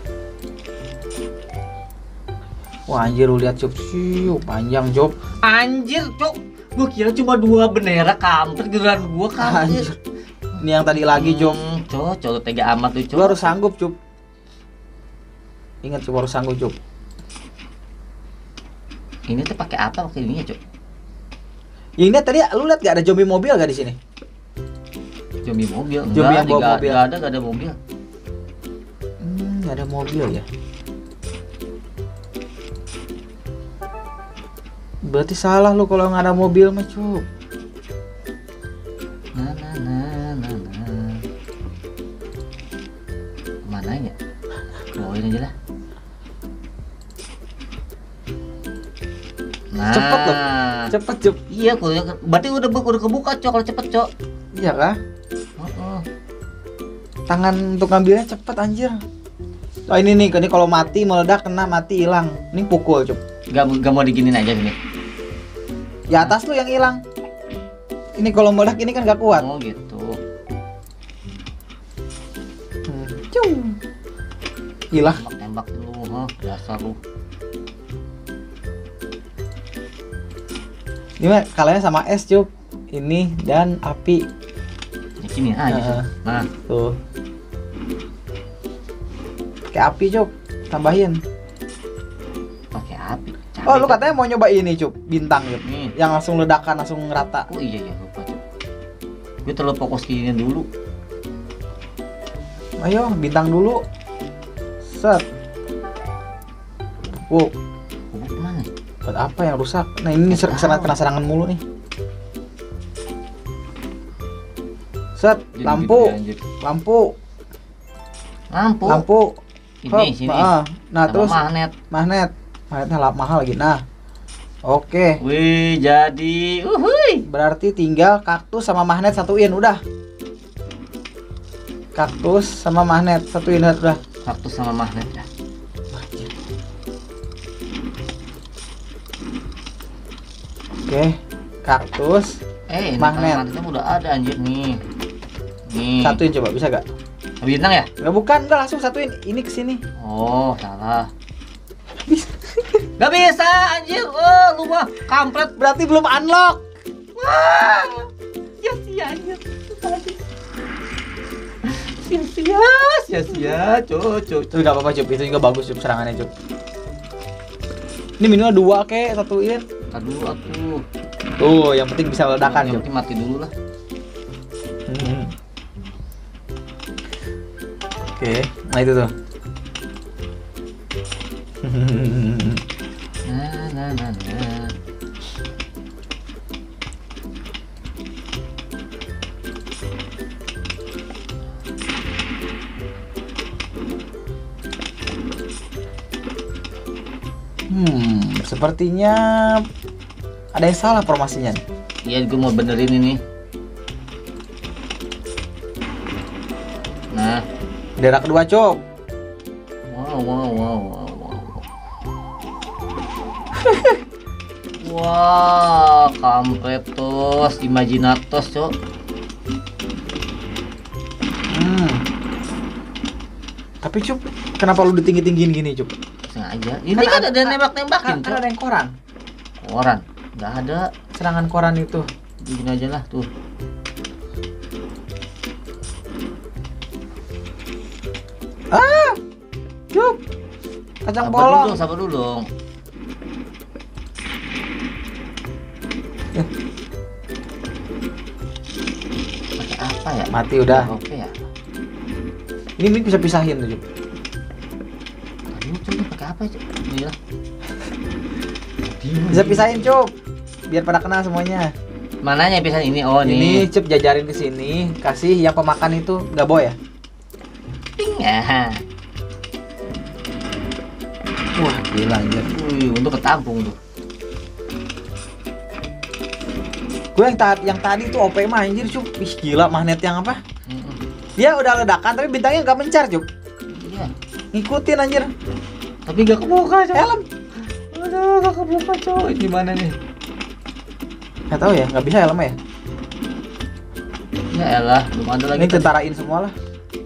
Wah, anjir lu lihat, Cup. Siu, panjang, Cup. Anjir, Cok. Gua kira cuma 2 bendera kampret giliran gua Anjir. kampret. Ini yang tadi lagi, Cup. Cok, lu tega amat tuh, Cok. Lu harus sanggup, Cup. Ingat, Cup, harus sanggup, Cup. Ini tuh pakai apa? Pakai ininya, Cok. Ya, ini tadi lu lihat gak ada zombie mobil gak di sini? Zombie mobil. Zombie yang bawa nggak- mobil. nggak ada mobil. Gak ada mobil ya. Berarti salah lu kalau nggak ada mobil mah, Cup. Nah. Nah, Cepet loh. Cepet, Cup. Iya, berarti udah kebuka, Cok, kalau cepet, Cok. Iya kah? Heeh. Tangan untuk ngambilnya cepet anjir. Oh ini nih, ini kalau mati meledak kena mati hilang. Ini pukul, Cup. Gak mau diginin aja gini. Di atas lu yang hilang. Ini kalau meledak ini kan gak kuat. Oh gitu. Cung. Hilang. Tembak dulu, dasar lu. Ini mah kalahnya sama es, Cup. Ini dan api. Di sini aja. Nah, Tuh. Kayak api, Cup. Tambahin. pakai api. Oh, lu katanya mau nyoba ini, Cup. Bintang, Cup. Nih. Yang langsung ledakan, langsung rata. Oh iya ya, lupa, Cok. Gue terlalu fokus ke ini dulu. Ayo, bintang dulu. Set. Wow, Bubuk mana? buat apa yang rusak? Nah, ini kena serangan mulu nih. Set, Jadi lampu. gede, anjir. Lampu. Lampu. Lampu. Ini Hop, sini. Nah, Sama terus magnet. Magnetnya mahal lagi. Nah. Oke. Wih, jadi. Uhuy. Berarti tinggal kaktus sama magnet satuin udah. Kaktus sama magnet satuin udah. Kaktus sama magnet ya. Oke. Kaktus Ini Magnet. magnetnya udah ada anjir nih. Nih. satuin coba bisa gak? Bintang ya? Enggak bukan, enggak langsung satuin. Ini ke sini. Oh, salah. Gak bisa anjir. Oh, lu mah kampret. Berarti belum unlock. Wah. Sia-sia anjir. Sia-sia, cocok. Itu enggak apa-apa, Cup. Itu juga bagus, Cup, serangannya, Cup. Ini minimal 2 kek, satuin. Tadi dulu aku. Tuh, yang penting bisa ledakan, Yang Cup. penting mati dulu lah. Oke, nah itu tuh. Nah. Sepertinya ada yang salah formasinya nih. Iya, gue mau benerin ini. Nah. Daerah kedua, Cup. Wow. Wah, kampretos, imaginatos, Cok. Tapi, Cup, kenapa lu ditinggi-tinggiin gini, Cup? Sengaja. Ini kan ada nembak-nembakin, Kan ada yang koran. Koran. Nggak ada. Serangan koran itu. Bikin aja lah tuh. Cup. Kacang Sabar polong. dulu, sabar dulu dong. Ya. Pakai apa ya? Mati udah. Oke ya. Ini bisa pisahin tuh, Cup. Aduh, coba pakai apa, Cok? Iya. Bisa pisahin, Cup. Biar pada kena semuanya. Mananya pisan ini? Oh, Ini nih. Cup jajarin ke sini, kasih yang pemakan itu nggak boy ya? Ping ya. Wah, gila anjir. Wih, untuk ketampung tuh. Gue yang tadi tuh OP mah anjir, Cup. Ih, gila magnet yang apa? Mm-mm. Dia udah ledakan tapi bintangnya nggak mencar, Cup. Iya. Ngikutin anjir. Tapi gak kebuka, Cok. Helm. Aduh, gak kebuka, Cok. Ini gimana nih? Nggak tahu ya, nggak bisa helm ya. Ya elah, belum ada lagi. Ini tentarain semua lah.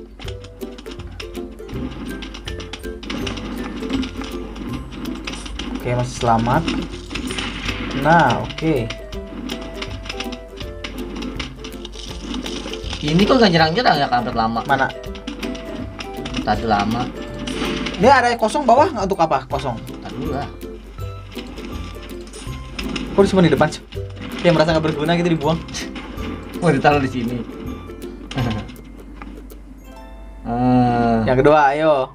Oke, masih selamat. Nah, oke. Ini kok gak nyerang-nyerang ya, kampret lama. Mana? Tadi lama. Dia ada yang kosong bawah nggak untuk apa? Kosong. Tadi dulu lah. Kok cuma di depan, Cup? Kayak merasa nggak berguna gitu dibuang. Mau ditaruh di sini. Yang kedua, ayo.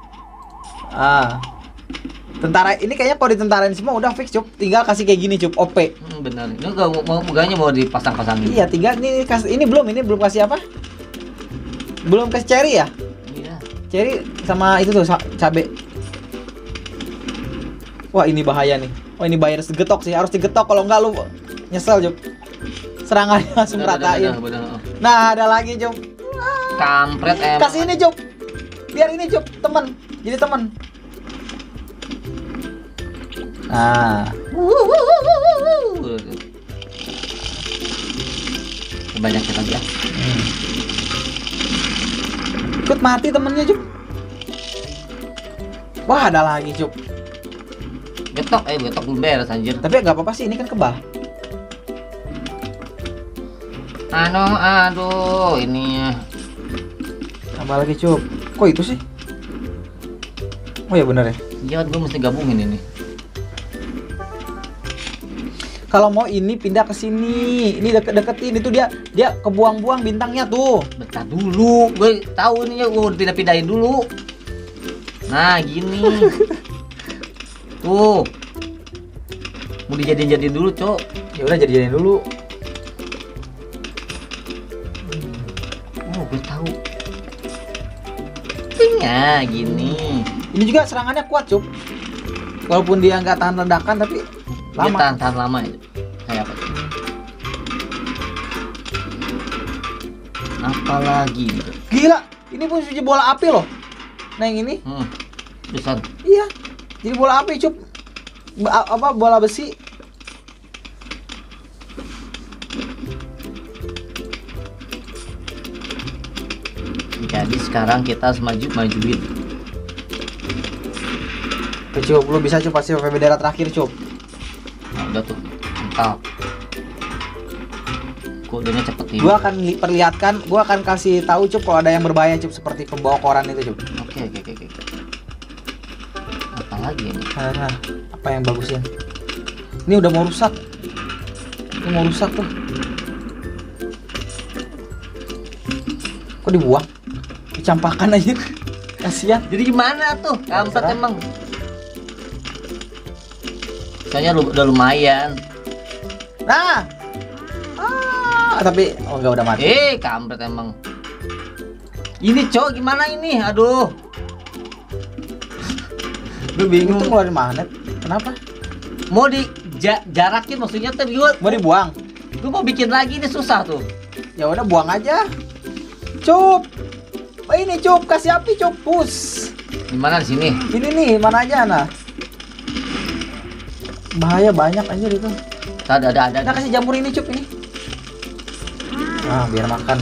Tentara ini kayaknya kalau ditentarain semua udah fix, Cup. Tinggal kasih kayak gini, Cup. OP. Benar. Ini gaknya mau dipasang-pasangin. Iya, tinggal ini ini belum kasih apa? Belum kasih cherry ya? Iya. Cherry sama itu tuh cabe. Wah, ini bahaya nih. Oh ini bayar segetok sih, harus digetok kalau enggak lu nyesel Jup. Serangannya langsung ratain. Bener. Nah ada lagi Jup. Kampret emang. Kasih ini Jup. Biar ini Jup temen, jadi temen. Nah, banyakin lagi ya. ikut mati temennya Jup. Wah ada lagi Jup. Getok belum beres anjir. Tapi nggak apa-apa sih, ini kan kebal. Aduh, ini Tambah lagi Jup. Kok itu sih? Oh ya bener ya. ya gue mesti gabungin ini. Kalau mau ini pindah ke sini. Ini deketin itu dia kebuang-buang bintangnya tuh. Bentar dulu, gue tahu ini ya, gue udah pindah-pindahin dulu. Nah gini. Tuh. Mau dijadiin dulu, Cok. Ya udah jadi dulu. Oh, gue tahu. Tinggal gini. Ini juga serangannya kuat, Cup. Walaupun dia nggak tahan ledakan tapi Dia lama. tahan lama ya. Kayak apa? Apalagi gitu. Gila, ini pun jadi bola api loh. Nah yang ini, Terusan. iya, jadi bola api, Cup. Apa bola besi? Jadi sekarang kita harus majuin. Cup, lu bisa Cup pasti pakai bendera terakhir, Cup. Nah, udah tuh, mantap. Kodenya cepet ini. Gua akan kasih tahu Cup kalau ada yang berbahaya, Cup, seperti pembawa koran itu, Cup. Oke. Apa lagi ini? Nah, apa yang bagusnya? Ini udah mau rusak. Ini mau rusak tuh. Kok dibuang? Dicampakkan aja. Kasihan. Jadi gimana tuh? Kampret Terserah. emang. Soalnya udah lumayan. Nah. Tapi enggak udah mati. Kampret emang. Ini Cok, gimana ini? Aduh. Gue bingung. Itu ngeluarin magnet. Kenapa? Mau jarakin maksudnya tuh gue Mau dibuang. mau bikin lagi ini susah tuh. Ya udah buang aja. Cup. Ini Cup, kasih api Cup, push. Gimana di sini? Ini nih, mana aja nah. Bahaya banyak anjir itu. Ada. Nah, kasih jamur ini Cup ini. Nah, biar makan.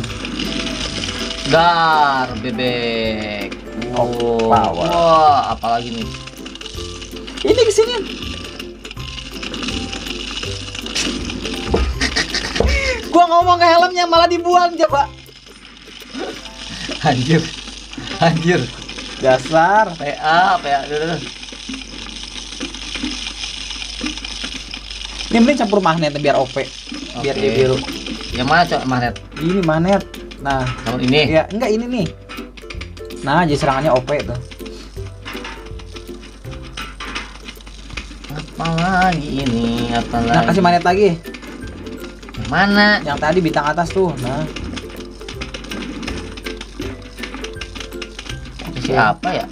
Dar bebek. Oh, power. Wah, apalagi nih? Ini kesini. Gua ngomong ke helmnya malah dibuang coba. Anjir. Dasar. PA. Ini mending campur magnet biar OP. Biar dia biru. Yang mana Cok magnet? Ini magnet. Nah, Tahun ini. ya enggak ini nih. Nah, jadi serangannya OP tuh. Apalagi ini? Apalagi? Nah, kasih magnet lagi. Yang mana? Yang tadi bintang atas tuh. Nah, Siapa ya?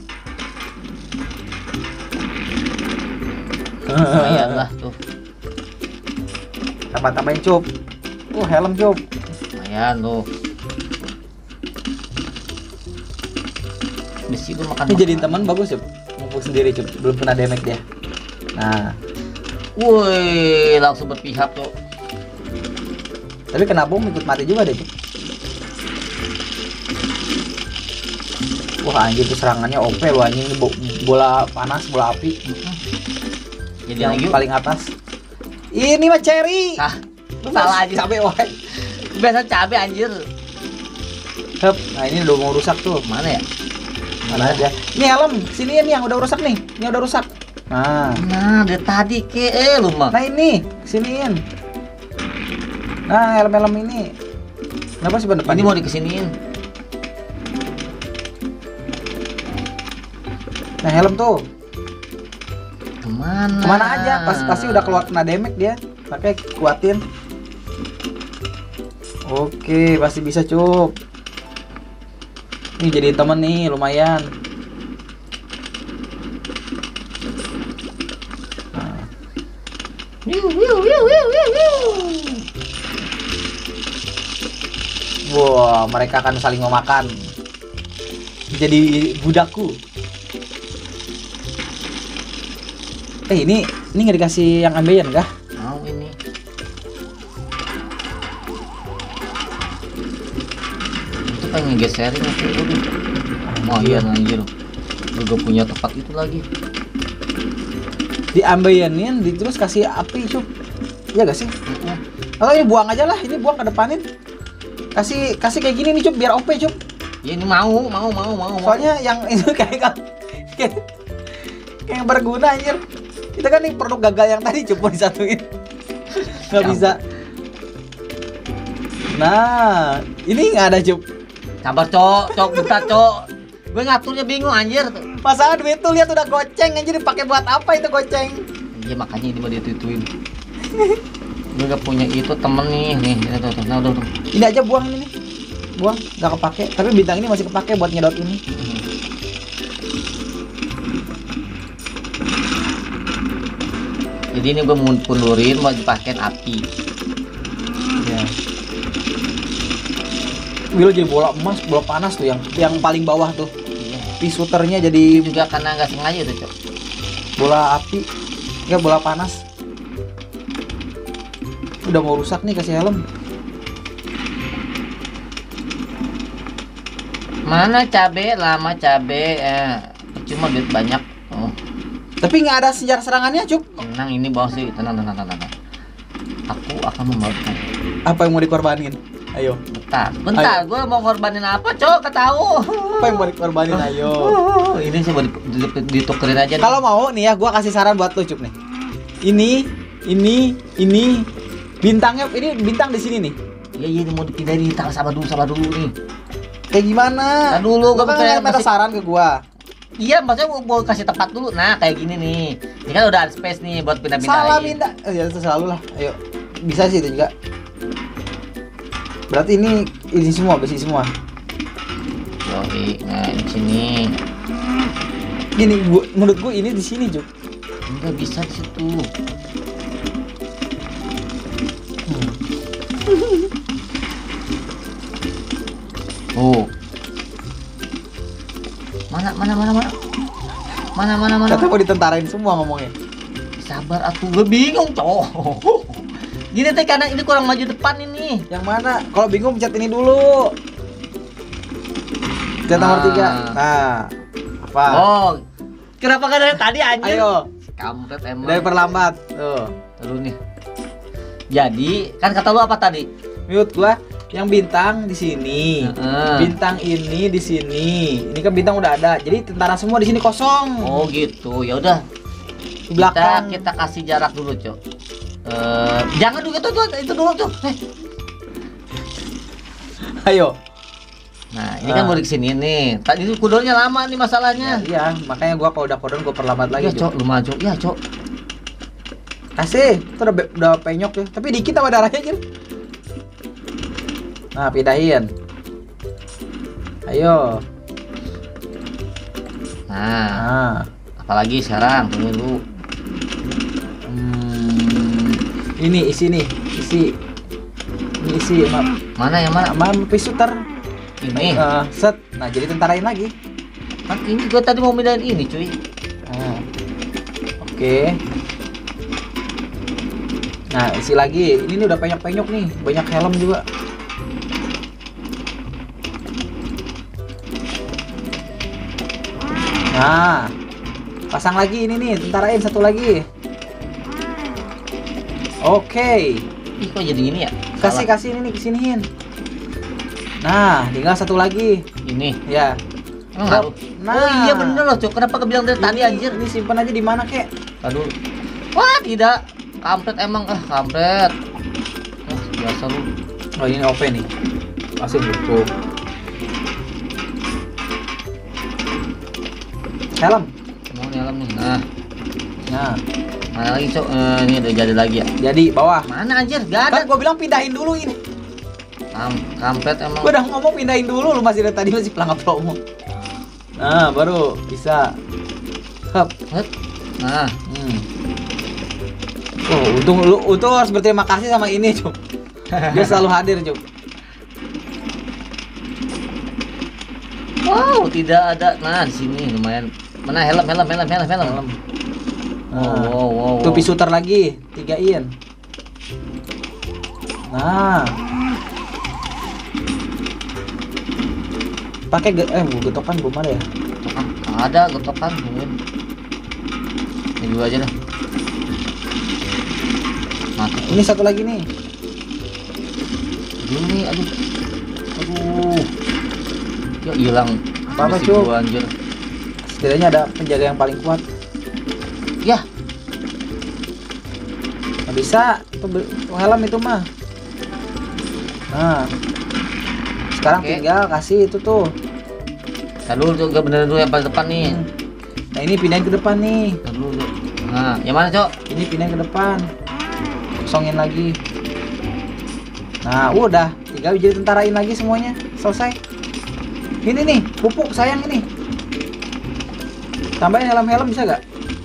Lumayan lah tuh. tambah-tambahin Cup. Helm Cup. Lumayan tuh. Besi gue makan. Ini jadiin teman bagus Cup. Mumpung sendiri Cup, belum pernah damage dia. Nah, Woi, langsung berpihak tuh. tapi kena bom ikut mati juga deh Cup. Wah anjir itu serangannya OP loh anjing, ini bola panas, bola api. Jadi Yang lagi paling atas. Ini mah cherry. Salah aja. Cabe wae. Biasa cabe anjir. Hup, nah ini udah mau rusak tuh. Mana ya? Mana aja. Ini helm, sini ini yang udah rusak nih. Ini udah rusak. Nah, Nah, dari tadi lu mah. nah ini, siniin. Nah, helm-helm ini. Kenapa sih depan? Ini mau dikesiniin. Nah, helm tuh. Kemana? Kemana aja? Pasti udah keluar kena damage dia. Pakai kuatin. Oke, pasti bisa Cup. Ini jadi temen nih, lumayan. Nah, Wah, mereka akan saling memakan. Jadi budakku. Ini nggak dikasih yang ambeien kah? Mau ini. Itu pengen ngegeserin aku. Oh iya anjir. Juga punya tempat itu lagi. Di ambeienin, terus kasih api, Cup. Iya gak sih? Atau ini buang aja lah, ini buang ke depanin. Kasih kayak gini nih, Cup, biar OP, Cup. Ya ini mau. Soalnya yang itu kayak berguna anjir. Kita kan nih produk gagal yang tadi cuma disatuin. Nggak bisa. Nah, ini nggak ada, Cup. Sabar, Cok, bentar, Cok. Gue ngaturnya bingung anjir. Masalah duit tuh lihat udah goceng anjir, dipakai buat apa itu goceng? Iya makanya ini mau dituituin. Gue gak punya itu temen nih, tuh. Nah, udah. Ini aja buang ini nih. Buang, nggak kepake. Tapi bintang ini masih kepake buat nyedot ini. Jadi ini gue mau pundurin, mau dipakein api. Ya. Wilo jadi bola emas, bola panas tuh yang paling bawah tuh. Iya. Pisuternya jadi Juga karena nggak sengaja tuh, Cok. bola api, enggak bola panas. Udah mau rusak nih, kasih helm. Mana cabe, lama cabe, percuma duit banyak. Oh. Tapi nggak ada senjata serangannya, Cuk. Tenang, ini bawah sih, tenang. Aku akan membagikan. Apa yang mau dikorbanin? Ayo. Bentar, gue mau korbanin apa, Cok? Ketahu. Apa yang mau dikorbanin? Ayo. Ini saya mau ditukerin aja. Kalau mau nih ya, gua kasih saran buat lu, Cup nih. Ini bintangnya, ini bintang di sini nih. Iya, mau dipindahin. Sabar dulu nih. Kayak gimana? Nah dulu, gua kan minta saran ke gua. Iya, maksudnya mau kasih tempat dulu. Nah, kayak gini nih. Ini kan udah ada space nih buat pindah-pindahin. Salah pindah. Ya itu selalu lah. Ayo. Bisa sih itu juga. Berarti ini semua, besi semua. Yoi, nah di sini. Gini, menurut gua ini di sini, Juk. Enggak bisa di situ. Oh. Mana? Kata mau ditentarain semua ngomongnya. Sabar atuh, gue bingung, Cok. Gini teh karena ini kurang maju depan ini. Yang mana? Kalau bingung pencet ini dulu. Pencet nomor 3. Nah, apa? Oh. Kenapa kan dari tadi anjir? Ayo. Kampret emang. Dari perlambat. Tuh. Terus nih. Jadi, kan kata lu apa tadi? Menurut gua yang bintang di sini. Bintang ini di sini. Ini kan bintang udah ada. Jadi tentara semua di sini kosong. Oh, gitu. Ya udah. Di belakang. Kita kasih jarak dulu, Cok. Jangan dulu itu dulu tuh. Ayo. Nah, ini kan balik sini nih. Tadi itu kudonnya lama nih masalahnya. Ya, iya, makanya gua kalau udah kodon gua perlambat lagi. Ya, Cok, lu maju. Ya, Cok. Kasih. Itu udah penyok ya. Tapi dikit sama darahnya aja. Nah, pindahin. Ayo. Nah. Apalagi sekarang tunggu dulu. Ini isi nih, isi. Ini isi, Mana yang mana? Sama pisuter. Ini. Set. Nah, jadi tentarain lagi. Kan ini gua tadi mau pindahin ini, cuy. Oke. Nah, isi lagi. Ini udah penyok-penyok nih, banyak helm juga. Nah, pasang lagi ini nih, tentarain satu lagi. Oke. Ih, kok jadi ini ya? Kasih ini nih, kesiniin. Nah, tinggal satu lagi. Ini. Ya. Nah. Oh iya bener loh, Cok. Kenapa kebilang dari tadi anjir? Ini simpan aja di mana, Kek? Aduh. Wah, tidak. Kampret emang, kampret. Biasa lu. Oh, ini OP nih. Masih buku. Helm. Mau helm nih. Nah. Mana lagi, Cok? Ini udah jadi lagi ya. Jadi bawah. Mana anjir? Gak ada. Kan gua bilang pindahin dulu ini. Kampret emang. Gua udah ngomong pindahin dulu, lu masih dari tadi masih pelangap promo. Nah, baru bisa. Hup. Nah. Untung harus berterima kasih sama ini, Cuk. Dia selalu hadir, Cuk. Wow, tidak ada. Nah, di sini lumayan. Mana helm. Nah, Wow. tuh pisuter lagi, 3-in. Nah. Pakai getokan belum ada ya? Getokan. Ada getokan. Ini dulu aja dah. Mati. Ini satu lagi nih. Ini aduh. Ya hilang. Apa, Besi Cuk? gua, anjir. Setidaknya ada penjaga yang paling kuat. Ya, Nggak bisa, itu helm itu mah. Nah, sekarang Oke. tinggal kasih itu tuh. tar dulu tuh, gak bener dulu yang paling depan nih. Nah ini pindahin ke depan nih. Tar dulu tuh. Nah, yang mana, Cok? Ini pindahin ke depan. Kosongin lagi. Nah, udah. Tinggal jadi tentarain lagi semuanya. Selesai. Ini nih, pupuk sayang ini. Tambahin helm-helm bisa gak?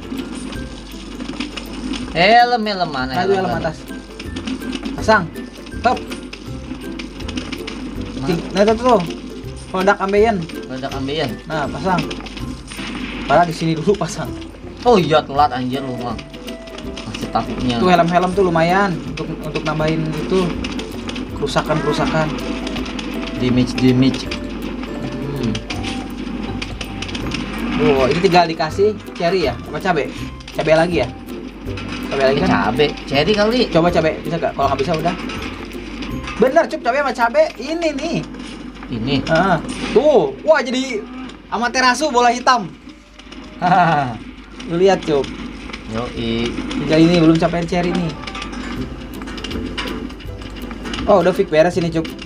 Helm mana? Nah, itu helm atas. Pasang. Top. Nah, itu tuh. Produk ambeien. Ledak ambeien. Nah, pasang. Padahal di sini dulu pasang. Oh iya, telat anjir lu mah. Masih takutnya. Itu helm-helm tuh lumayan untuk nambahin itu kerusakan. Damage. Oh, ini tinggal dikasih cherry ya? Apa cabe? Cabe lagi ya? Cabe lagi kan? Cabe, cherry kali. Coba cabe, bisa gak? Kalau nggak bisa udah. Bener, Cup, cabe sama cabe ini nih. Ini. Tuh, wah jadi Amaterasu bola hitam. Lu lihat, Cup. Yoi. Tinggal ini belum capai cherry nih. Oh, udah fix beres ini, Cup.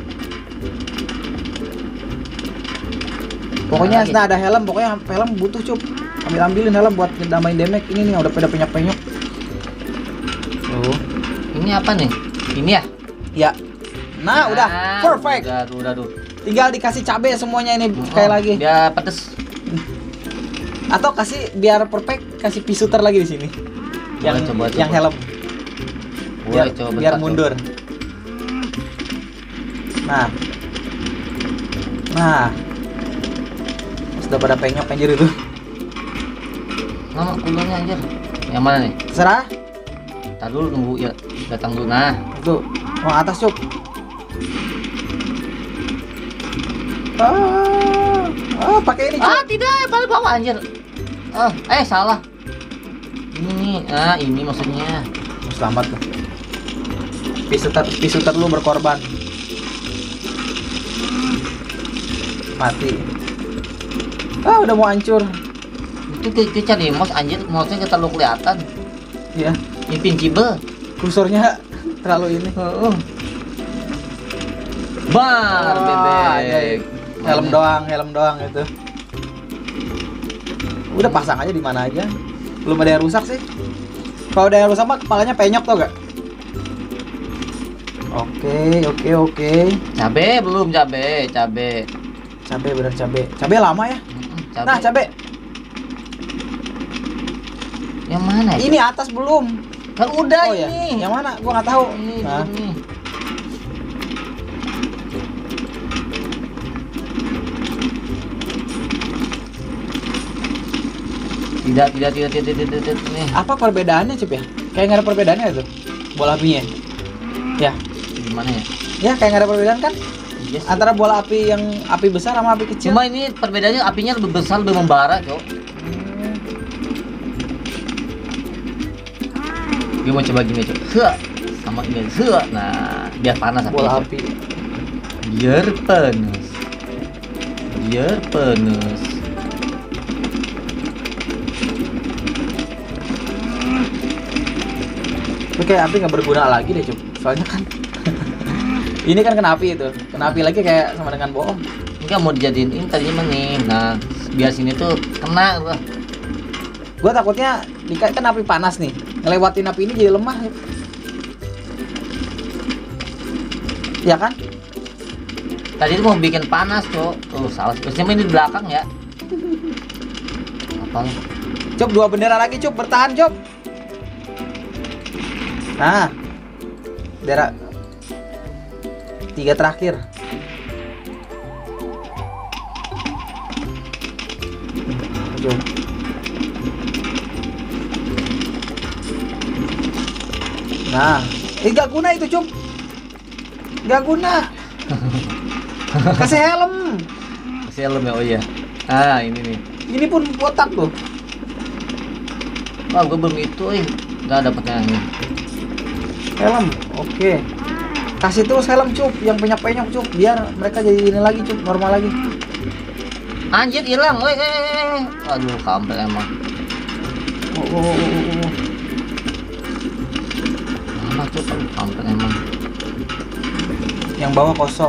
Pokoknya Nah, ada helm, pokoknya helm butuh, Cup. Ambilin helm buat nambahin damage. Ini nih udah pada penyok-penyok. Tuh. Ini apa nih? Ini ya? Ya. Nah, udah perfect. Udah. Tinggal dikasih cabe semuanya ini sekali lagi. Biar pedes. Atau kasih biar perfect, kasih pisuter lagi di sini. Boleh, coba. Yang helm. Boleh, coba Biar bentar, mundur. Nah. Sudah pada penyok anjir itu. Nama kulonnya anjir. Yang mana nih? Terserah. Tar dulu tunggu ya datang dulu. Nah, Tuh, mau atas, Cup. Pakai ini, Cup. tidak, paling bawah anjir. Salah. Ini nih, ini maksudnya. Selamat tuh. Pisuter lu berkorban. Mati. Udah mau hancur. Itu kita cari mouse anjir, mouse-nya kita terlalu kelihatan. Iya, Invincible. kursornya terlalu ini. Bar bebek. Helm doang itu. Udah pasang aja di mana aja. Belum ada yang rusak sih. Kalau ada yang rusak mah kepalanya penyok tau gak? Oke. Cabe belum cabe. Cabe bener cabe. Cabe lama ya? Cabe. Nah, cabe. Yang mana? Ini atas belum. Kan udah Oh ya. ini. Yang mana? Gua nggak tahu. Ini Nah. belum nih. Tidak nih. Apa perbedaannya, Cip ya? Kayak nggak ada perbedaannya itu. Bola apinya. Ya. Gimana ya? Ya, kayak nggak ada perbedaan kan? Iya sih. Antara bola api yang api besar sama api kecil. Cuma ini perbedaannya apinya lebih besar, lebih membara, Cok. Gue mau coba gini, Cok. Sama ini. Nah, biar panas Bola apinya, Cok. api. Biar panas. Tapi kayak api nggak berguna lagi deh, Cuk. Soalnya kan ini kan kena api itu. Kena api lagi kayak sama dengan bom. Enggak mau dijadiin ini tadinya mah nih. Nah, biar sini tuh kena gua. Gua takutnya kan api panas nih. Ngelewatin api ini jadi lemah. Ya kan? Tadi tuh mau bikin panas, Cok. Tuh, salah. Terusnya ini di belakang ya. Apa? Cuk, 2 bendera lagi, Cuk. Bertahan, Cuk. Nah, daerah 3 terakhir. Cup. Nah, gak guna itu Cup. Gak guna. Kasih helm. Kasih helm ya, oh iya. Ah, ini nih. Ini pun kotak tuh. Wah, gue belum itu, nggak dapetnya ini. Helm, oke. Kasih terus helm Cup, yang penyok-penyok Cup, biar mereka jadi ini lagi Cup, normal lagi. Anjir, hilang, woi, aduh, kampret emang. Mana Cup, kampret emang. Yang bawah kosong.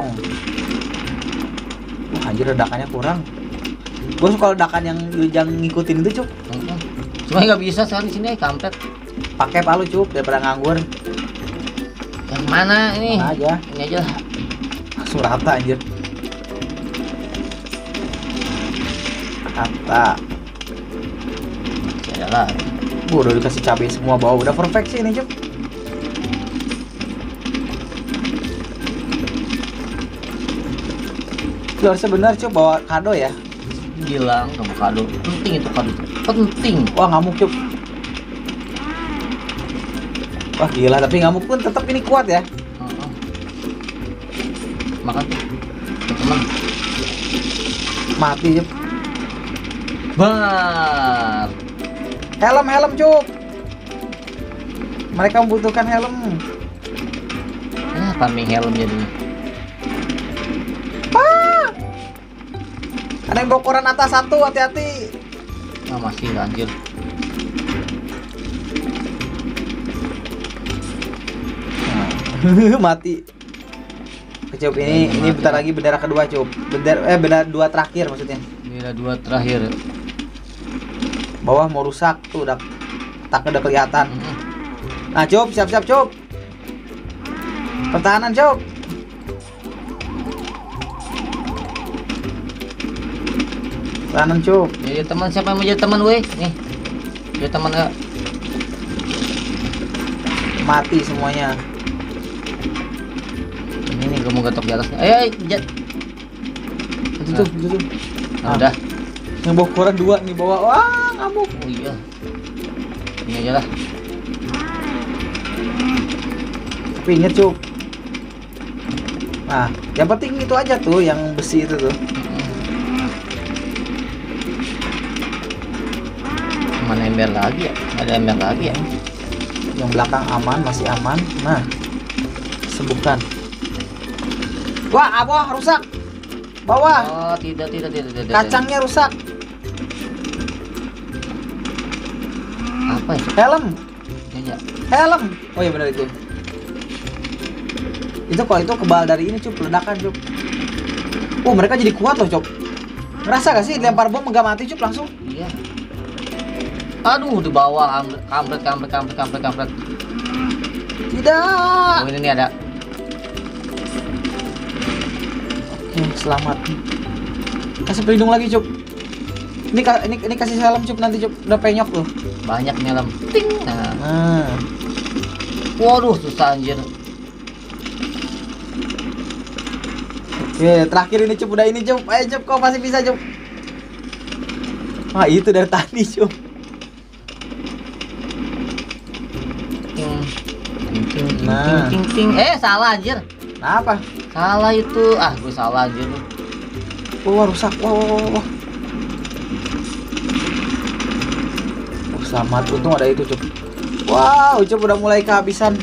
Wah, anjir ledakannya kurang. Gue suka ledakan yang ngikutin itu Cup. Cuma nggak bisa sekarang di sini, kampret. Pakai palu Cup daripada nganggur. Yang mana ini? Mana aja. Ini aja lah. Langsung rata anjir. Rata. Masih ada lah. Udah dikasih cabai semua bawah, udah perfect sih ini Cup. Lu harusnya bener Cup bawa kado ya. Bilang sama kado, penting itu kado, penting. Wah ngamuk Cup. Wah gila, tapi ngamuk pun tetap ini kuat ya. Makan tuh, teman. Mati Cup. Bar. Helm Cup. Mereka membutuhkan helm. Farming helm jadinya. Ada yang bokoran atas satu, hati-hati. Ah, masih anjir. Mati. Cup ini bentar lagi bendera kedua Cup. Bendera 2 terakhir maksudnya. Bendera 2 terakhir. Bawah mau rusak tuh, udah kelihatan. Nah Cup, siap-siap Cup. Pertahanan Cup. Pertahanan Cup. Jadi teman, siapa yang mau jadi teman, weh? Nih. Jadi teman enggak? Mati semuanya. Ini gue mau getok di atasnya. Ayo, jat. Itu tuh. Nah, udah. Yang bokoran 2 nih bawah. Wah, ngamuk. Oh iya. Ini aja lah. Tapi inget Cup. Nah, yang penting itu aja tuh, yang besi itu tuh. Mana ember lagi ya? Ada ember lagi ya? Yang belakang aman, masih aman. Nah, sembuhkan. Wah, bawah rusak. Bawah. Oh, tidak. Kacangnya rusak. Apa ya? Helm. Ya. Helm. Oh iya benar itu. Itu kalau itu kebal dari ini Cup, ledakan Cup. Mereka jadi kuat loh Cup. Ngerasa gak sih lempar bom enggak mati Cup langsung? Iya. Aduh, di bawah kampret. Tidak. Oh, ini nih ada. Oke, selamat. Kasih pelindung lagi Cup. Ini kasih helm Cup nanti Cup. Udah penyok tuh. Banyak nih helm. Ting. Nah. Waduh, susah anjir. Oke, terakhir ini Cup, udah ini Cup. Ayo Cup, kau masih bisa Cup. Wah, itu dari tadi Cup. Ting. Salah anjir. Nah, apa? Salah itu. Gue salah anjir nih. Wah, rusak. Wah. Selamat, untung ada itu Cup. Wow, Cup udah mulai kehabisan.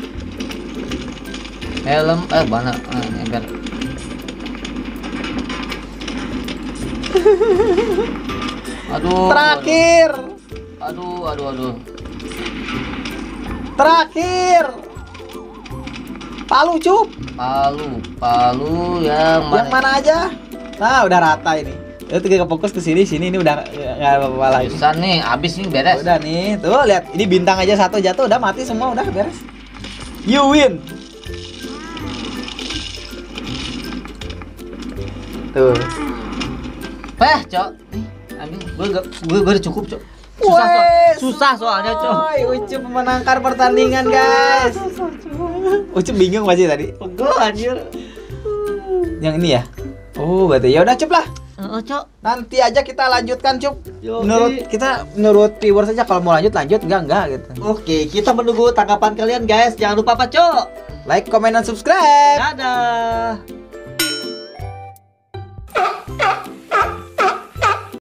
Helm, mana? Ember. Aduh. Terakhir. Aduh. Terakhir. Palu Cup. Palu yang mana? Yang mana aja? Nah, udah rata ini. Itu kita fokus ke sini ini udah nggak apa-apa lagi. Bisa nih, habis nih beres. Udah nih, tuh lihat. Ini bintang aja satu jatuh udah mati semua, udah beres. You win. Tuh. Cok. Nih, ambil. Gue udah cukup, Cok. Susah soalnya, Cok. Ucup memenangkan pertandingan, guys. Ucup bingung pasti tadi. Pegel anjir. Yang ini ya? Oh, berarti ya udah Cup lah. Cok. Nanti aja kita lanjutkan, Cup. Yoi. Menurut viewers saja, kalau mau lanjut enggak gitu. Oke, kita menunggu tanggapan kalian, guys. Jangan lupa apa, Cok? Like, comment, dan subscribe. Dadah.